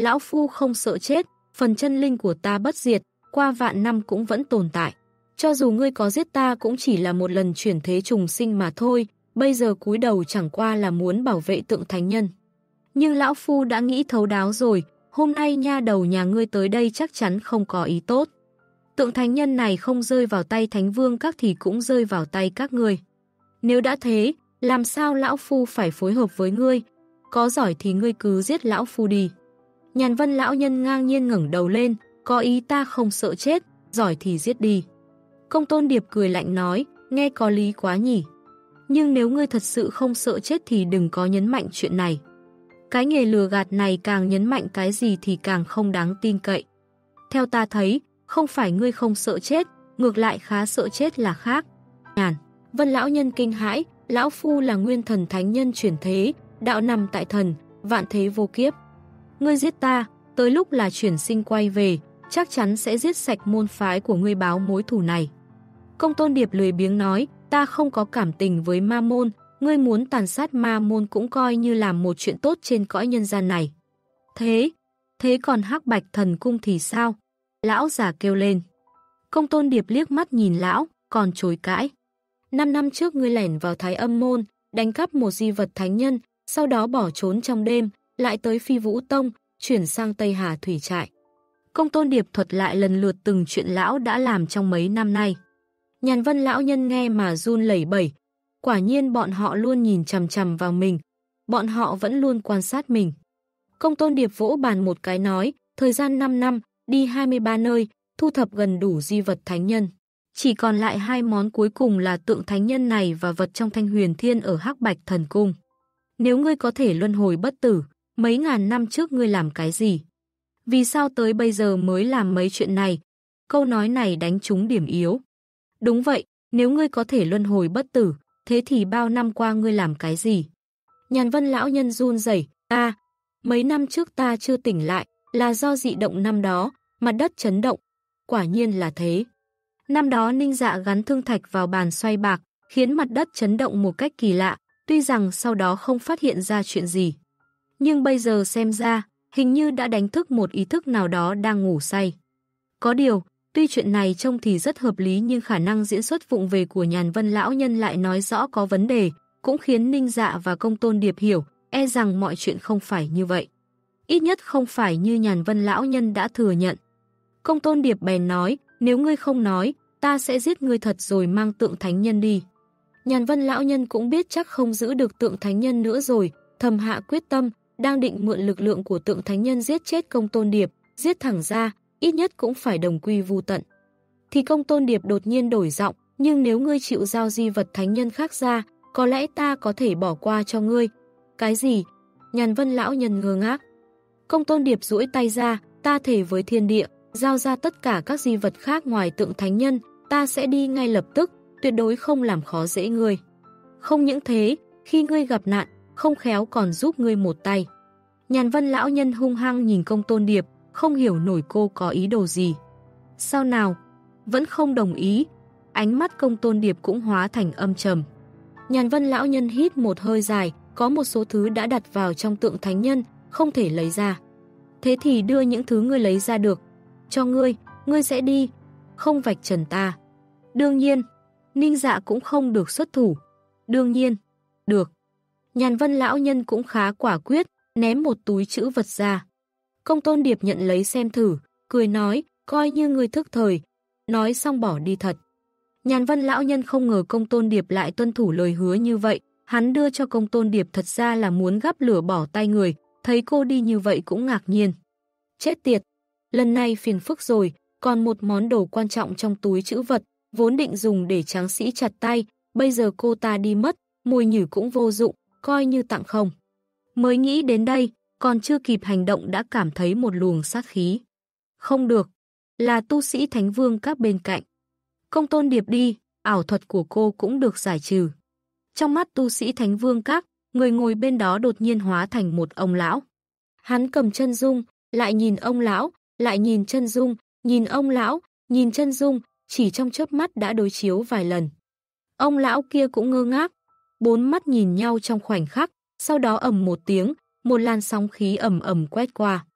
Lão Phu không sợ chết, phần chân linh của ta bất diệt, qua vạn năm cũng vẫn tồn tại. Cho dù ngươi có giết ta cũng chỉ là một lần chuyển thế trùng sinh mà thôi, bây giờ cúi đầu chẳng qua là muốn bảo vệ tượng thánh nhân. Nhưng Lão Phu đã nghĩ thấu đáo rồi, hôm nay nha đầu nhà ngươi tới đây chắc chắn không có ý tốt. Tượng thánh nhân này không rơi vào tay Thánh Vương các thì cũng rơi vào tay các ngươi. Nếu đã thế, làm sao Lão Phu phải phối hợp với ngươi? Có giỏi thì ngươi cứ giết Lão Phu đi. Nhàn Vân lão nhân ngang nhiên ngẩng đầu lên, có ý ta không sợ chết, giỏi thì giết đi. Công Tôn Điệp cười lạnh nói, nghe có lý quá nhỉ. Nhưng nếu ngươi thật sự không sợ chết thì đừng có nhấn mạnh chuyện này. Cái nghề lừa gạt này càng nhấn mạnh cái gì thì càng không đáng tin cậy. Theo ta thấy, không phải ngươi không sợ chết, ngược lại khá sợ chết là khác. Nhàn Vân lão nhân kinh hãi, Lão Phu là nguyên thần thánh nhân chuyển thế, đạo nằm tại thần, vạn thế vô kiếp. Ngươi giết ta, tới lúc là chuyển sinh quay về, chắc chắn sẽ giết sạch môn phái của ngươi báo mối thù này. Công Tôn Điệp lười biếng nói, ta không có cảm tình với ma môn, ngươi muốn tàn sát ma môn cũng coi như làm một chuyện tốt trên cõi nhân gian này. Thế, thế còn Hắc Bạch Thần Cung thì sao? Lão già kêu lên. Công Tôn Điệp liếc mắt nhìn lão, còn chối cãi. Năm năm trước ngươi lẻn vào Thái Âm Môn, đánh cắp một di vật thánh nhân, sau đó bỏ trốn trong đêm, lại tới Phi Vũ Tông, chuyển sang Tây Hà Thủy Trại. Công Tôn Điệp thuật lại lần lượt từng chuyện lão đã làm trong mấy năm nay. Nhàn Vân lão nhân nghe mà run lẩy bẩy. Quả nhiên bọn họ luôn nhìn chằm chằm vào mình. Bọn họ vẫn luôn quan sát mình. Công Tôn Điệp vỗ bàn một cái nói, thời gian năm năm, đi hai mươi ba nơi, thu thập gần đủ di vật thánh nhân. Chỉ còn lại hai món cuối cùng là tượng thánh nhân này và vật trong Thanh Huyền Thiên ở Hắc Bạch Thần Cung. Nếu ngươi có thể luân hồi bất tử, mấy ngàn năm trước ngươi làm cái gì? Vì sao tới bây giờ mới làm mấy chuyện này? Câu nói này đánh trúng điểm yếu. Đúng vậy, nếu ngươi có thể luân hồi bất tử, thế thì bao năm qua ngươi làm cái gì? Nhàn Vân lão nhân run rẩy, ta, mấy năm trước ta chưa tỉnh lại, là do dị động năm đó, mặt đất chấn động. Quả nhiên là thế. Năm đó Ninh Dạ gắn thương thạch vào bàn xoay bạc, khiến mặt đất chấn động một cách kỳ lạ, tuy rằng sau đó không phát hiện ra chuyện gì. Nhưng bây giờ xem ra, hình như đã đánh thức một ý thức nào đó đang ngủ say. Có điều, tuy chuyện này trông thì rất hợp lý nhưng khả năng diễn xuất vụng về của Nhàn Vân lão nhân lại nói rõ có vấn đề, cũng khiến Ninh Dạ và Công Tôn Điệp hiểu, e rằng mọi chuyện không phải như vậy. Ít nhất không phải như Nhàn Vân lão nhân đã thừa nhận. Công Tôn Điệp bèn nói, nếu ngươi không nói, ta sẽ giết ngươi thật rồi mang tượng thánh nhân đi. Nhàn Vân lão nhân cũng biết chắc không giữ được tượng thánh nhân nữa rồi, thầm hạ quyết tâm, đang định mượn lực lượng của tượng thánh nhân giết chết Công Tôn Điệp, giết thẳng ra, ít nhất cũng phải đồng quy vu tận. Thì Công Tôn Điệp đột nhiên đổi giọng, nhưng nếu ngươi chịu giao di vật thánh nhân khác ra, có lẽ ta có thể bỏ qua cho ngươi. Cái gì? Nhàn Vân lão nhân ngơ ngác. Công Tôn Điệp duỗi tay ra, ta thề với thiên địa, giao ra tất cả các di vật khác ngoài tượng thánh nhân, ta sẽ đi ngay lập tức, tuyệt đối không làm khó dễ ngươi. Không những thế, khi ngươi gặp nạn, không khéo còn giúp ngươi một tay. Nhàn Vân lão nhân hung hăng nhìn Công Tôn Điệp, không hiểu nổi cô có ý đồ gì. Sao nào? Vẫn không đồng ý. Ánh mắt Công Tôn Điệp cũng hóa thành âm trầm. Nhàn Vân lão nhân hít một hơi dài, có một số thứ đã đặt vào trong tượng thánh nhân, không thể lấy ra. Thế thì đưa những thứ ngươi lấy ra được. Cho ngươi, ngươi sẽ đi, không vạch trần ta. Đương nhiên, Ninh Dạ cũng không được xuất thủ. Đương nhiên, được. Nhàn Vân lão nhân cũng khá quả quyết, ném một túi trữ vật ra. Công Tôn Điệp nhận lấy xem thử, cười nói, coi như ngươi thức thời. Nói xong bỏ đi thật. Nhàn Vân lão nhân không ngờ Công Tôn Điệp lại tuân thủ lời hứa như vậy. Hắn đưa cho Công Tôn Điệp thật ra là muốn gắp lửa bỏ tay người, thấy cô đi như vậy cũng ngạc nhiên. Chết tiệt, lần này phiền phức rồi, còn một món đồ quan trọng trong túi trữ vật, vốn định dùng để tráng sĩ chặt tay, bây giờ cô ta đi mất, mùi nhử cũng vô dụng, coi như tặng không. Mới nghĩ đến đây, còn chưa kịp hành động đã cảm thấy một luồng sát khí. Không được, là tu sĩ Thánh Vương các bên cạnh. Công Tôn Điệp đi, ảo thuật của cô cũng được giải trừ. Trong mắt tu sĩ Thánh Vương các, người ngồi bên đó đột nhiên hóa thành một ông lão. Hắn cầm chân dung, lại nhìn ông lão, lại nhìn chân dung, nhìn ông lão, nhìn chân dung, chỉ trong chớp mắt đã đối chiếu vài lần. Ông lão kia cũng ngơ ngác, bốn mắt nhìn nhau trong khoảnh khắc, sau đó ầm một tiếng, một làn sóng khí ầm ầm quét qua.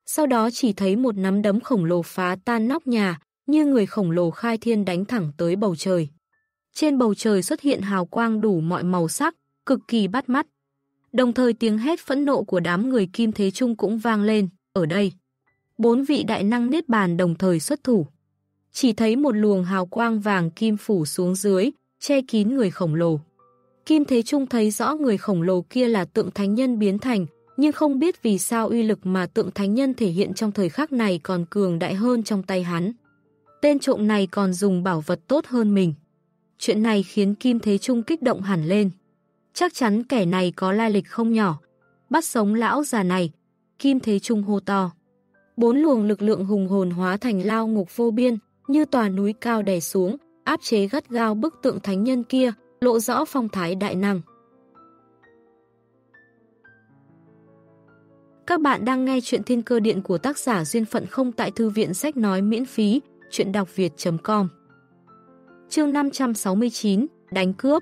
Sau đó chỉ thấy một nắm đấm khổng lồ phá tan nóc nhà, như người khổng lồ khai thiên đánh thẳng tới bầu trời. Trên bầu trời xuất hiện hào quang đủ mọi màu sắc, cực kỳ bắt mắt. Đồng thời tiếng hét phẫn nộ của đám người Kim Thế Trung cũng vang lên, ở đây. Bốn vị đại năng Niết Bàn đồng thời xuất thủ. Chỉ thấy một luồng hào quang vàng kim phủ xuống dưới, che kín người khổng lồ. Kim Thế Trung thấy rõ người khổng lồ kia là tượng thánh nhân biến thành, nhưng không biết vì sao uy lực mà tượng thánh nhân thể hiện trong thời khắc này còn cường đại hơn trong tay hắn. Tên trộm này còn dùng bảo vật tốt hơn mình. Chuyện này khiến Kim Thế Trung kích động hẳn lên. Chắc chắn kẻ này có lai lịch không nhỏ. Bắt sống lão già này, Kim Thế Trung hô to. Bốn luồng lực lượng hùng hồn hóa thành lao ngục vô biên, như tòa núi cao đè xuống, áp chế gắt gao bức tượng thánh nhân kia, lộ rõ phong thái đại năng. Các bạn đang nghe chuyện Thiên Cơ Điện của tác giả Duyên Phận Không tại thư viện sách nói miễn phí, chuyện đọc việt chấm com. Chương năm trăm sáu mươi chín, đánh cướp.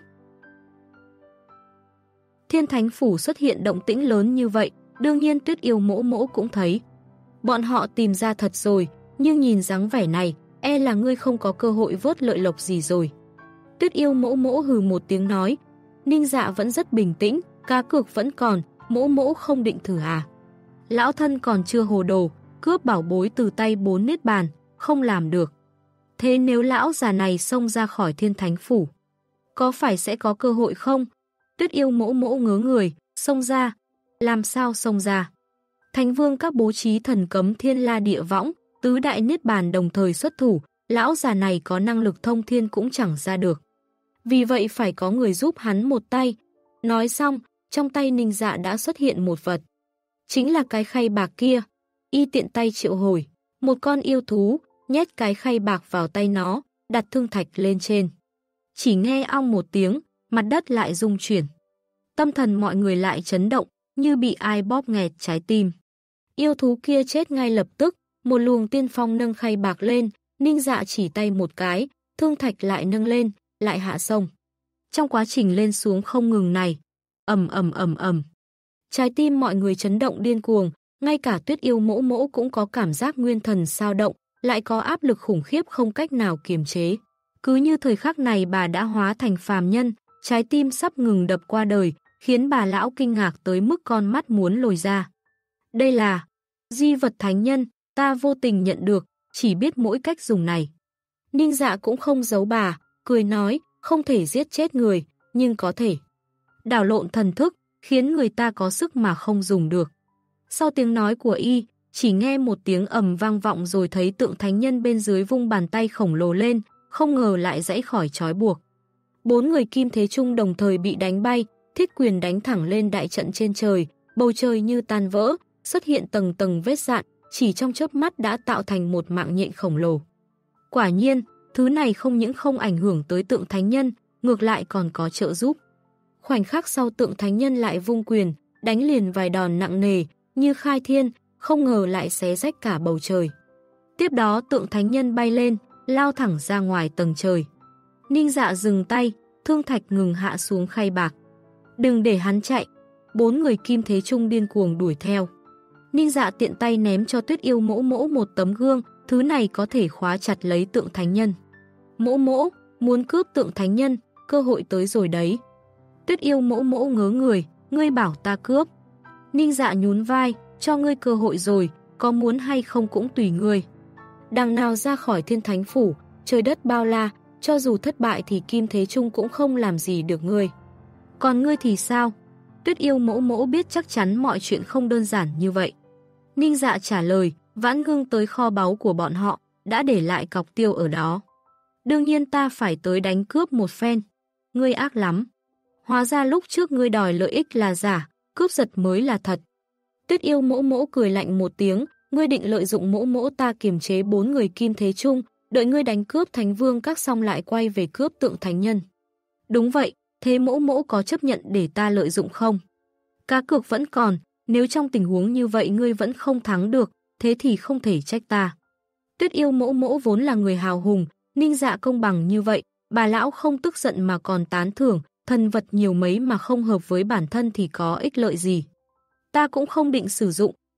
Thiên Thánh Phủ xuất hiện động tĩnh lớn như vậy, đương nhiên Tuyết Yêu Mỗ Mỗ cũng thấy. Bọn họ tìm ra thật rồi, nhưng nhìn dáng vẻ này, e là ngươi không có cơ hội vớt lợi lộc gì rồi. Tuyết Yêu Mỗ Mỗ hừ một tiếng nói, Ninh Dạ vẫn rất bình tĩnh, cá cược vẫn còn, Mỗ Mỗ không định thử à. Lão thân còn chưa hồ đồ, cướp bảo bối từ tay bốn Niết Bàn, không làm được. Thế nếu lão già này xông ra khỏi Thiên Thánh Phủ, có phải sẽ có cơ hội không? Tuyết Yêu Mỗ Mỗ ngớ người, xông ra. Làm sao xông ra? Thánh Vương các bố trí thần cấm thiên la địa võng, tứ đại Niết Bàn đồng thời xuất thủ, lão già này có năng lực thông thiên cũng chẳng ra được. Vì vậy phải có người giúp hắn một tay. Nói xong, trong tay Ninh Dạ đã xuất hiện một vật. Chính là cái khay bạc kia. Y tiện tay triệu hồi, một con yêu thú, nhét cái khay bạc vào tay nó, đặt thương thạch lên trên. Chỉ nghe ong một tiếng, mặt đất lại rung chuyển. Tâm thần mọi người lại chấn động, như bị ai bóp nghẹt trái tim. Yêu thú kia chết ngay lập tức, một luồng tiên phong nâng khay bạc lên, Ninh Dạ chỉ tay một cái, thương thạch lại nâng lên, lại hạ sông. Trong quá trình lên xuống không ngừng này, ầm ầm ầm ầm. Trái tim mọi người chấn động điên cuồng, ngay cả Tuyết Yêu Mỗ Mỗ cũng có cảm giác nguyên thần sao động, lại có áp lực khủng khiếp không cách nào kiềm chế. Cứ như thời khắc này bà đã hóa thành phàm nhân, trái tim sắp ngừng đập qua đời, khiến bà lão kinh ngạc tới mức con mắt muốn lồi ra. Đây là di vật thánh nhân, ta vô tình nhận được, chỉ biết mỗi cách dùng này. Ninh Dạ cũng không giấu bà, cười nói, không thể giết chết người, nhưng có thể đảo lộn thần thức, khiến người ta có sức mà không dùng được. Sau tiếng nói của y, chỉ nghe một tiếng ầm vang vọng rồi thấy tượng thánh nhân bên dưới vung bàn tay khổng lồ lên, không ngờ lại giãy khỏi trói buộc. Bốn người Kim Thế Trung đồng thời bị đánh bay, thiết quyền đánh thẳng lên đại trận trên trời, bầu trời như tan vỡ, xuất hiện tầng tầng vết rạn, chỉ trong chớp mắt đã tạo thành một mạng nhện khổng lồ. Quả nhiên, thứ này không những không ảnh hưởng tới tượng thánh nhân, ngược lại còn có trợ giúp. Khoảnh khắc sau tượng thánh nhân lại vung quyền, đánh liền vài đòn nặng nề, như khai thiên, không ngờ lại xé rách cả bầu trời. Tiếp đó tượng thánh nhân bay lên, lao thẳng ra ngoài tầng trời. Ninh Dạ dừng tay, thương thạch ngừng hạ xuống khay bạc. Đừng để hắn chạy. Bốn người Kim Thế Trung điên cuồng đuổi theo. Ninh Dạ tiện tay ném cho Tuyết Yêu Mỗ Mỗ một tấm gương, thứ này có thể khóa chặt lấy tượng thánh nhân. Mỗ Mỗ, muốn cướp tượng thánh nhân, cơ hội tới rồi đấy. Tuyết Yêu Mỗ Mỗ ngớ người, ngươi bảo ta cướp. Ninh Dạ nhún vai, cho ngươi cơ hội rồi, có muốn hay không cũng tùy ngươi. Đằng nào ra khỏi Thiên Thánh Phủ, trời đất bao la, cho dù thất bại thì Kim Thế Trung cũng không làm gì được ngươi. Còn ngươi thì sao? Tuyết Yêu Mỗ Mỗ biết chắc chắn mọi chuyện không đơn giản như vậy. Ninh Dạ trả lời, vãn gương tới kho báu của bọn họ, đã để lại cọc tiêu ở đó. Đương nhiên ta phải tới đánh cướp một phen. Ngươi ác lắm. Hóa ra lúc trước ngươi đòi lợi ích là giả, cướp giật mới là thật. Tuyết Yêu Mỗ Mỗ cười lạnh một tiếng, ngươi định lợi dụng Mỗ Mỗ ta kiềm chế bốn người Kim Thế Trung, đợi ngươi đánh cướp Thánh Vương các xong lại quay về cướp tượng thánh nhân. Đúng vậy, thế Mỗ Mỗ có chấp nhận để ta lợi dụng không? Cá cược vẫn còn, nếu trong tình huống như vậy ngươi vẫn không thắng được, thế thì không thể trách ta. Tuyết Yêu Mỗ Mỗ vốn là người hào hùng, Ninh Dạ công bằng như vậy, bà lão không tức giận mà còn tán thưởng, thần vật nhiều mấy mà không hợp với bản thân thì có ích lợi gì. Ta cũng không định sử dụng,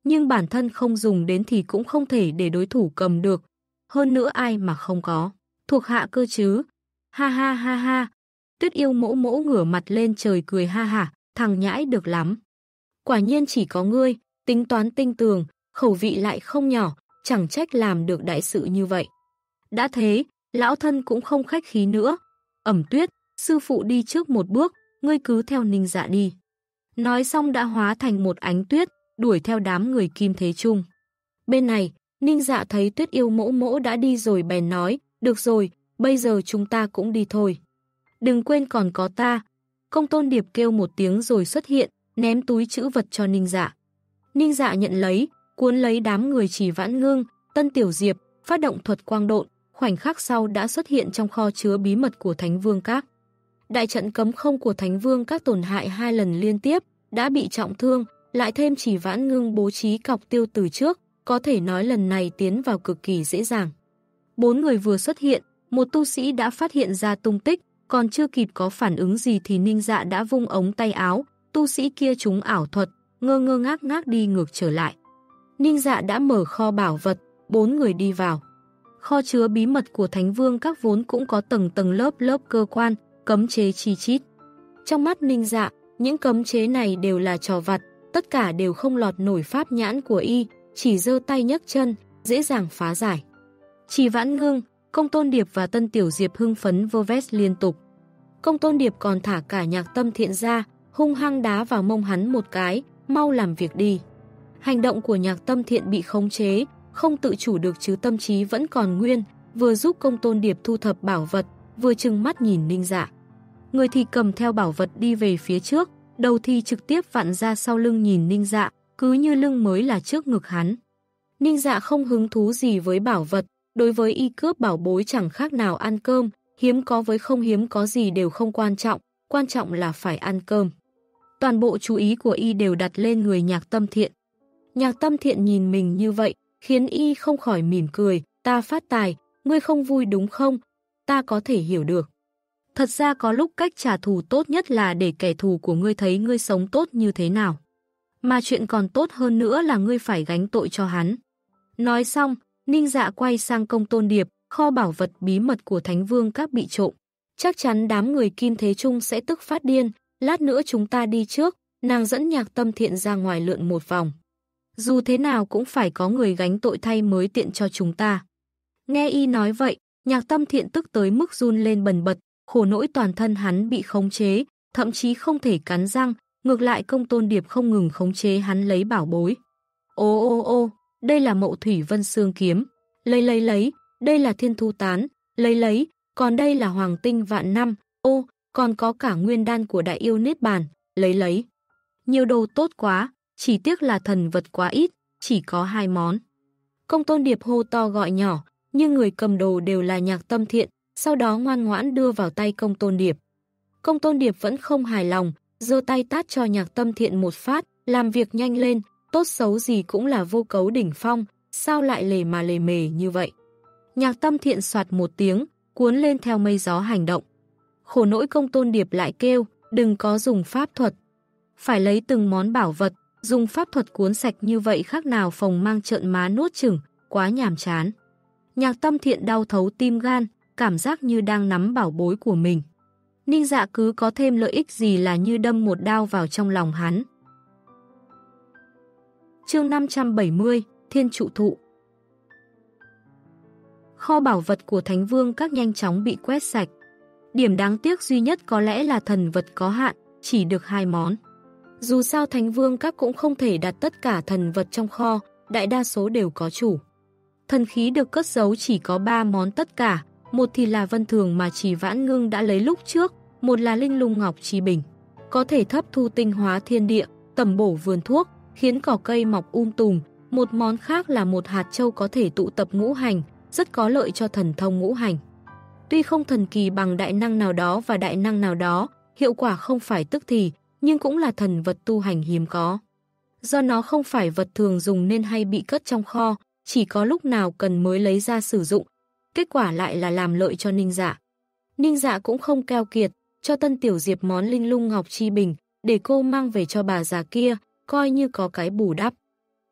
nhưng bản thân không dùng đến thì cũng không thể để đối thủ cầm được. Hơn nữa ai mà không có thuộc hạ cơ chứ. Ha ha ha ha. Tuyết Yêu Mỗ Mỗ ngửa mặt lên trời cười ha hả, thằng nhãi được lắm. Quả nhiên chỉ có ngươi, tính toán tinh tường, khẩu vị lại không nhỏ, chẳng trách làm được đại sự như vậy. Đã thế, lão thân cũng không khách khí nữa. Ẩm Tuyết, sư phụ đi trước một bước, ngươi cứ theo Ninh Dạ đi. Nói xong đã hóa thành một ánh tuyết, đuổi theo đám người Kim Thế Trung. Bên này, Ninh Dạ thấy Tuyết Yêu Mỗ Mỗ đã đi rồi bèn nói, được rồi, bây giờ chúng ta cũng đi thôi. Đừng quên còn có ta. Công Tôn Điệp kêu một tiếng rồi xuất hiện, ném túi trữ vật cho Ninh Dạ. Ninh Dạ nhận lấy, cuốn lấy đám người Chỉ Vãn Ngưng, Tân Tiểu Diệp, phát động thuật quang độn, khoảnh khắc sau đã xuất hiện trong kho chứa bí mật của Thánh Vương Các. Đại trận cấm không của Thánh Vương Các tổn hại hai lần liên tiếp, đã bị trọng thương, lại thêm Chỉ Vãn Ngưng bố trí cọc tiêu từ trước, có thể nói lần này tiến vào cực kỳ dễ dàng. Bốn người vừa xuất hiện, một tu sĩ đã phát hiện ra tung tích, còn chưa kịp có phản ứng gì thì Ninh Dạ đã vung ống tay áo, tu sĩ kia trúng ảo thuật, ngơ ngơ ngác ngác đi ngược trở lại. Ninh Dạ đã mở kho bảo vật, bốn người đi vào. Kho chứa bí mật của Thánh Vương Các vốn cũng có tầng tầng lớp lớp cơ quan, cấm chế chi chít. Trong mắt Ninh Dạ, những cấm chế này đều là trò vặt, tất cả đều không lọt nổi pháp nhãn của y, chỉ giơ tay nhấc chân, dễ dàng phá giải. Chỉ Vãn Ngưng, Công Tôn Điệp và Tân Tiểu Diệp hưng phấn vơ vét liên tục. Công Tôn Điệp còn thả cả Nhạc Tâm Thiện ra, hung hăng đá vào mông hắn một cái, mau làm việc đi. Hành động của Nhạc Tâm Thiện bị khống chế, không tự chủ được chứ tâm trí vẫn còn nguyên, vừa giúp Công Tôn Điệp thu thập bảo vật, vừa trừng mắt nhìn Ninh Dạ. Người thì cầm theo bảo vật đi về phía trước, đầu thì trực tiếp vặn ra sau lưng nhìn Ninh Dạ, cứ như lưng mới là trước ngực hắn. Ninh Dạ không hứng thú gì với bảo vật, đối với y cướp bảo bối chẳng khác nào ăn cơm, hiếm có với không hiếm có gì đều không quan trọng, quan trọng là phải ăn cơm. Toàn bộ chú ý của y đều đặt lên người Nhạc Tâm Thiện. Nhạc Tâm Thiện nhìn mình như vậy, khiến y không khỏi mỉm cười, ta phát tài, ngươi không vui đúng không? Ta có thể hiểu được. Thật ra có lúc cách trả thù tốt nhất là để kẻ thù của ngươi thấy ngươi sống tốt như thế nào. Mà chuyện còn tốt hơn nữa là ngươi phải gánh tội cho hắn. Nói xong, Ninh Dạ quay sang Công Tôn Điệp, kho bảo vật bí mật của Thánh Vương Các bị trộm. Chắc chắn đám người Kim Thế Trung sẽ tức phát điên, lát nữa chúng ta đi trước, nàng dẫn Nhạc Tâm Thiện ra ngoài lượn một vòng. Dù thế nào cũng phải có người gánh tội thay mới tiện cho chúng ta. Nghe y nói vậy, Nhạc Tâm Thiện tức tới mức run lên bần bật, khổ nỗi toàn thân hắn bị khống chế, thậm chí không thể cắn răng, ngược lại Công Tôn Điệp không ngừng khống chế hắn lấy bảo bối. Ô ô ô, đây là Mậu Thủy Vân Xương Kiếm, lấy lấy lấy, đây là Thiên Thu Tán, lấy lấy, còn đây là Hoàng Tinh Vạn Năm, ô, còn có cả Nguyên Đan của Đại Yêu Niết Bàn, lấy lấy. Nhiều đồ tốt quá, chỉ tiếc là thần vật quá ít, chỉ có hai món. Công Tôn Điệp hô to gọi nhỏ, nhưng người cầm đồ đều là Nhạc Tâm Thiện, sau đó ngoan ngoãn đưa vào tay Công Tôn Điệp. Công Tôn Điệp vẫn không hài lòng, giơ tay tát cho Nhạc Tâm Thiện một phát, làm việc nhanh lên, tốt xấu gì cũng là vô cấu đỉnh phong, sao lại lề mà lề mề như vậy. Nhạc Tâm Thiện soạt một tiếng, cuốn lên theo mây gió hành động. Khổ nỗi Công Tôn Điệp lại kêu, đừng có dùng pháp thuật. Phải lấy từng món bảo vật, dùng pháp thuật cuốn sạch như vậy khác nào phồng mang trợn má nuốt chửng, quá nhàm chán. Nhạc Tâm Thiện đau thấu tim gan, cảm giác như đang nắm bảo bối của mình. Ninh Dạ cứ có thêm lợi ích gì là như đâm một đao vào trong lòng hắn. Chương năm trăm bảy mươi, Thiên Trụ Thụ. Kho bảo vật của Thánh Vương Các nhanh chóng bị quét sạch. Điểm đáng tiếc duy nhất có lẽ là thần vật có hạn, chỉ được hai món. Dù sao Thánh Vương Các cũng không thể đặt tất cả thần vật trong kho, đại đa số đều có chủ. Thần khí được cất giấu chỉ có ba món tất cả, một thì là vân thường mà Chỉ Vãn Ngưng đã lấy lúc trước, một là linh lung ngọc chi bình, có thể thấp thu tinh hóa thiên địa, tầm bổ vườn thuốc, khiến cỏ cây mọc um tùm, một món khác là một hạt châu có thể tụ tập ngũ hành, rất có lợi cho thần thông ngũ hành. Tuy không thần kỳ bằng đại năng nào đó và đại năng nào đó, hiệu quả không phải tức thì, nhưng cũng là thần vật tu hành hiếm có. Do nó không phải vật thường dùng nên hay bị cất trong kho, chỉ có lúc nào cần mới lấy ra sử dụng. Kết quả lại là làm lợi cho Ninh Dạ. Ninh Dạ cũng không keo kiệt, cho Tân Tiểu Diệp món linh lung ngọc chi bình, để cô mang về cho bà già kia, coi như có cái bù đắp.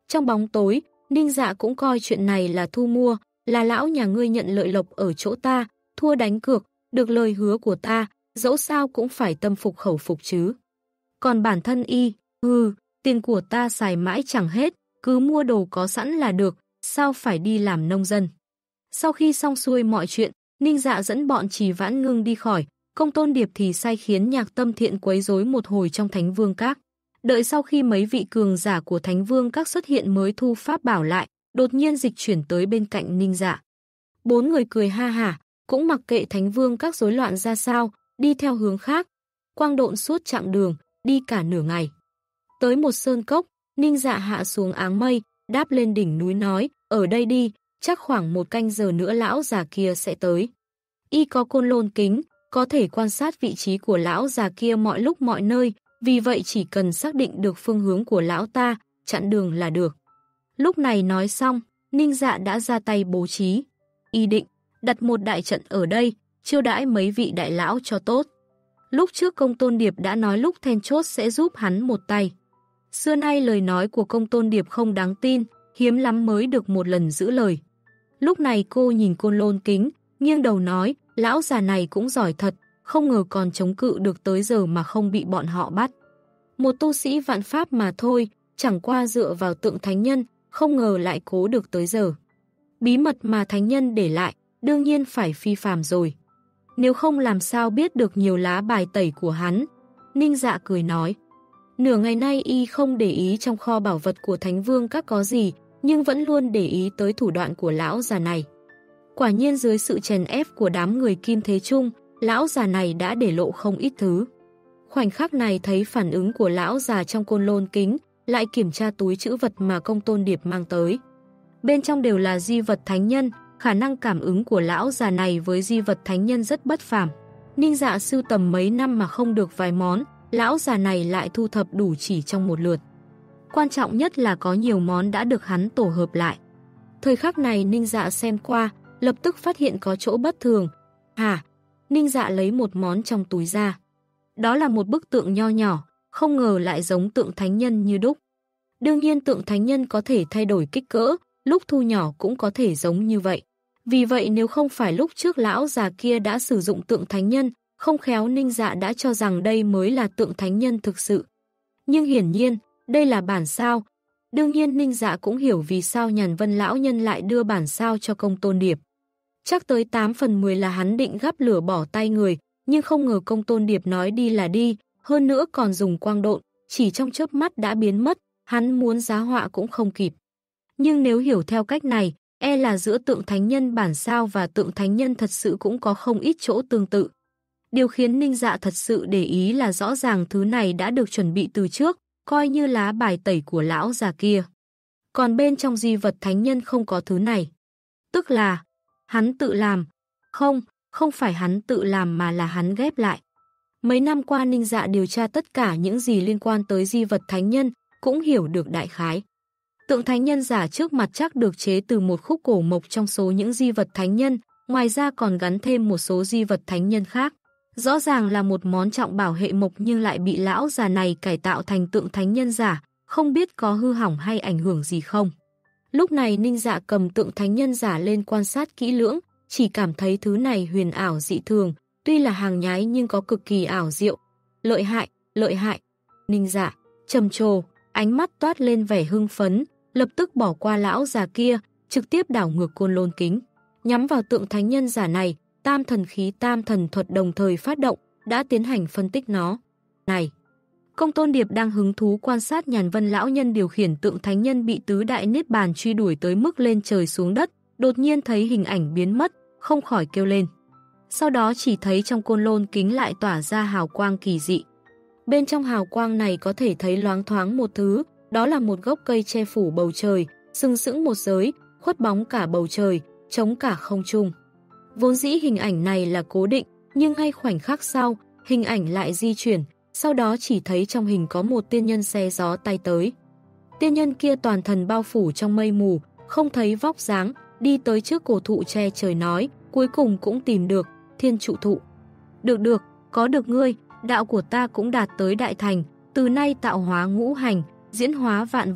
Trong bóng tối, Ninh Dạ cũng coi chuyện này là thu mua, là lão nhà ngươi nhận lợi lộc ở chỗ ta, thua đánh cược, được lời hứa của ta, dẫu sao cũng phải tâm phục khẩu phục chứ. Còn bản thân y, hừ, tiền của ta xài mãi chẳng hết, cứ mua đồ có sẵn là được, sao phải đi làm nông dân. Sau khi xong xuôi mọi chuyện, Ninh Dạ dẫn bọn Trì Vãn Ngưng đi khỏi, Công Tôn Điệp thì sai khiến Nhạc Tâm Thiện quấy rối một hồi trong Thánh Vương Các. Đợi sau khi mấy vị cường giả của Thánh Vương Các xuất hiện mới thu pháp bảo lại, đột nhiên dịch chuyển tới bên cạnh Ninh Dạ. Bốn người cười ha hả, cũng mặc kệ Thánh Vương Các rối loạn ra sao, đi theo hướng khác. Quang độn suốt chặng đường, đi cả nửa ngày. Tới một sơn cốc, Ninh Dạ hạ xuống áng mây, đáp lên đỉnh núi nói, ở đây đi, chắc khoảng một canh giờ nữa lão già kia sẽ tới. Y có côn lôn kính, có thể quan sát vị trí của lão già kia mọi lúc mọi nơi, vì vậy chỉ cần xác định được phương hướng của lão ta, chặn đường là được. Lúc này nói xong, Ninh Dạ đã ra tay bố trí. Y định, đặt một đại trận ở đây, chiêu đãi mấy vị đại lão cho tốt. Lúc trước Công Tôn Điệp đã nói lúc then chốt sẽ giúp hắn một tay. Xưa nay lời nói của Công Tôn Điệp không đáng tin, hiếm lắm mới được một lần giữ lời. Lúc này cô nhìn côn lôn kính, nghiêng đầu nói, lão già này cũng giỏi thật, không ngờ còn chống cự được tới giờ mà không bị bọn họ bắt. Một tu sĩ vạn pháp mà thôi, chẳng qua dựa vào tượng thánh nhân, không ngờ lại cố được tới giờ. Bí mật mà thánh nhân để lại, đương nhiên phải phi phàm rồi. Nếu không làm sao biết được nhiều lá bài tẩy của hắn. Ninh Dạ cười nói. Nửa ngày nay y không để ý trong kho bảo vật của Thánh Vương Các có gì, nhưng vẫn luôn để ý tới thủ đoạn của lão già này. Quả nhiên dưới sự chèn ép của đám người Kim Thế Trung, lão già này đã để lộ không ít thứ. Khoảnh khắc này thấy phản ứng của lão già trong côn lôn kính, lại kiểm tra túi trữ vật mà Công Tôn Điệp mang tới. Bên trong đều là di vật thánh nhân, khả năng cảm ứng của lão già này với di vật thánh nhân rất bất phàm. Ninh Dạ sưu tầm mấy năm mà không được vài món, lão già này lại thu thập đủ chỉ trong một lượt. Quan trọng nhất là có nhiều món đã được hắn tổ hợp lại. Thời khắc này Ninh Dạ xem qua, lập tức phát hiện có chỗ bất thường. Hả? Ninh Dạ lấy một món trong túi ra. Đó là một bức tượng nho nhỏ, không ngờ lại giống tượng thánh nhân như đúc. Đương nhiên tượng thánh nhân có thể thay đổi kích cỡ, lúc thu nhỏ cũng có thể giống như vậy. Vì vậy nếu không phải lúc trước lão già kia đã sử dụng tượng thánh nhân, không khéo Ninh Dạ đã cho rằng đây mới là tượng thánh nhân thực sự. Nhưng hiển nhiên, đây là bản sao. Đương nhiên Ninh Dạ cũng hiểu vì sao Nhàn Vân lão nhân lại đưa bản sao cho Công Tôn Điệp. Chắc tới tám phần mười là hắn định gắp lửa bỏ tay người, nhưng không ngờ Công Tôn Điệp nói đi là đi, hơn nữa còn dùng quang độn, chỉ trong chớp mắt đã biến mất, hắn muốn giá họa cũng không kịp. Nhưng nếu hiểu theo cách này, e là giữa tượng thánh nhân bản sao và tượng thánh nhân thật sự cũng có không ít chỗ tương tự. Điều khiến Ninh Dạ thật sự để ý là rõ ràng thứ này đã được chuẩn bị từ trước, coi như lá bài tẩy của lão già kia. Còn bên trong di vật thánh nhân không có thứ này. Tức là, hắn tự làm. Không, không phải hắn tự làm mà là hắn ghép lại. Mấy năm qua Ninh Dạ điều tra tất cả những gì liên quan tới di vật thánh nhân, cũng hiểu được đại khái. Tượng thánh nhân giả trước mặt chắc được chế từ một khúc cổ mộc trong số những di vật thánh nhân, ngoài ra còn gắn thêm một số di vật thánh nhân khác. Rõ ràng là một món trọng bảo hệ mộc nhưng lại bị lão già này cải tạo thành tượng thánh nhân giả, không biết có hư hỏng hay ảnh hưởng gì không. Lúc này Ninh Dạ cầm tượng thánh nhân giả lên quan sát kỹ lưỡng, chỉ cảm thấy thứ này huyền ảo dị thường, tuy là hàng nhái nhưng có cực kỳ ảo diệu. Lợi hại, lợi hại. Ninh Dạ trầm trồ, ánh mắt toát lên vẻ hưng phấn, lập tức bỏ qua lão già kia, trực tiếp đảo ngược côn lôn kính. Nhắm vào tượng thánh nhân giả này, tam thần khí tam thần thuật đồng thời phát động, đã tiến hành phân tích nó. Này! Công Tôn Điệp đang hứng thú quan sát Nhàn Vân lão nhân điều khiển tượng thánh nhân bị tứ đại niết bàn truy đuổi tới mức lên trời xuống đất, đột nhiên thấy hình ảnh biến mất, không khỏi kêu lên. Sau đó chỉ thấy trong côn lôn kính lại tỏa ra hào quang kỳ dị. Bên trong hào quang này có thể thấy loáng thoáng một thứ, đó là một gốc cây che phủ bầu trời, sừng sững một giới, khuất bóng cả bầu trời, chống cả không trung. Vốn dĩ hình ảnh này là cố định, nhưng ngay khoảnh khắc sau, hình ảnh lại di chuyển, sau đó chỉ thấy trong hình có một tiên nhân xe gió tay tới. Tiên nhân kia toàn thân bao phủ trong mây mù, không thấy vóc dáng, đi tới trước cổ thụ che trời nói, cuối cùng cũng tìm được, thiên trụ thụ. Được được, có được ngươi, đạo của ta cũng đạt tới đại thành, từ nay tạo hóa ngũ hành, diễn hóa vạn vật,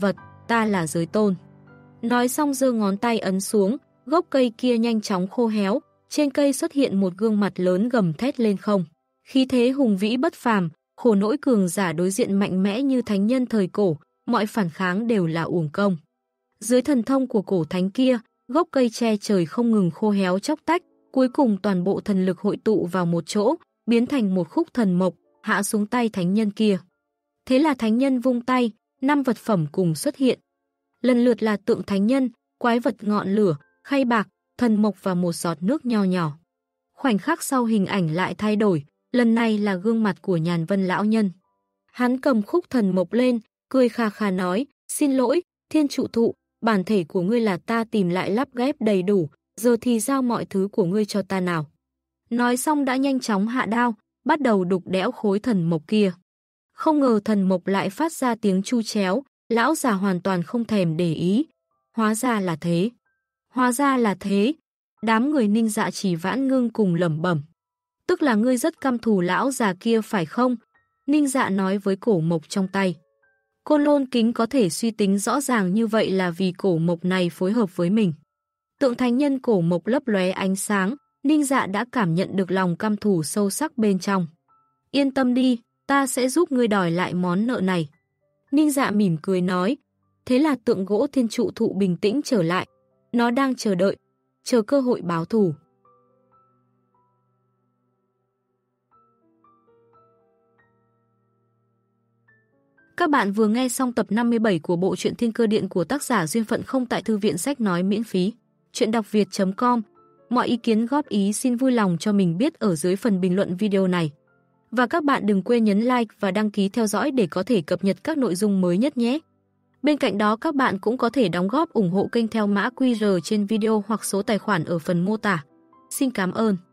ta là giới tôn. Nói xong giơ ngón tay ấn xuống, gốc cây kia nhanh chóng khô héo, trên cây xuất hiện một gương mặt lớn gầm thét lên không. Khí thế hùng vĩ bất phàm, khổ nỗi cường giả đối diện mạnh mẽ như thánh nhân thời cổ, mọi phản kháng đều là uổng công. Dưới thần thông của cổ thánh kia, gốc cây che trời không ngừng khô héo chóc tách, cuối cùng toàn bộ thần lực hội tụ vào một chỗ, biến thành một khúc thần mộc, hạ xuống tay thánh nhân kia. Thế là thánh nhân vung tay, năm vật phẩm cùng xuất hiện. Lần lượt là tượng thánh nhân, quái vật ngọn lửa, khay bạc, thần mộc và một giọt nước nho nhỏ. Khoảnh khắc sau hình ảnh lại thay đổi, lần này là gương mặt của Nhàn Vân lão nhân. Hắn cầm khúc thần mộc lên, cười khà khà nói, xin lỗi, thiên trụ thụ, bản thể của ngươi là ta tìm lại lắp ghép đầy đủ, giờ thì giao mọi thứ của ngươi cho ta nào. Nói xong đã nhanh chóng hạ đao, bắt đầu đục đẽo khối thần mộc kia. Không ngờ thần mộc lại phát ra tiếng chu chéo, lão già hoàn toàn không thèm để ý. Hóa ra là thế. Hóa ra là thế. Đám người Ninh Dạ Chỉ Vãn Ngưng cùng lẩm bẩm. Tức là ngươi rất căm thù lão già kia phải không? Ninh Dạ nói với cổ mộc trong tay. Côn Lôn Kính có thể suy tính rõ ràng như vậy là vì cổ mộc này phối hợp với mình. Tượng thánh nhân cổ mộc lấp lóe ánh sáng, Ninh Dạ đã cảm nhận được lòng căm thù sâu sắc bên trong. Yên tâm đi, ta sẽ giúp ngươi đòi lại món nợ này. Ninh Dạ mỉm cười nói. Thế là tượng gỗ thiên trụ thụ bình tĩnh trở lại. Nó đang chờ đợi, chờ cơ hội báo thù. Các bạn vừa nghe xong tập năm mươi bảy của bộ truyện Thiên Cơ Điện của tác giả Duyên Phận Không tại thư viện sách nói miễn phí. Chuyện đọc việt chấm com. Mọi ý kiến góp ý xin vui lòng cho mình biết ở dưới phần bình luận video này. Và các bạn đừng quên nhấn like và đăng ký theo dõi để có thể cập nhật các nội dung mới nhất nhé. Bên cạnh đó các bạn cũng có thể đóng góp ủng hộ kênh theo mã quy rờ trên video hoặc số tài khoản ở phần mô tả. Xin cảm ơn.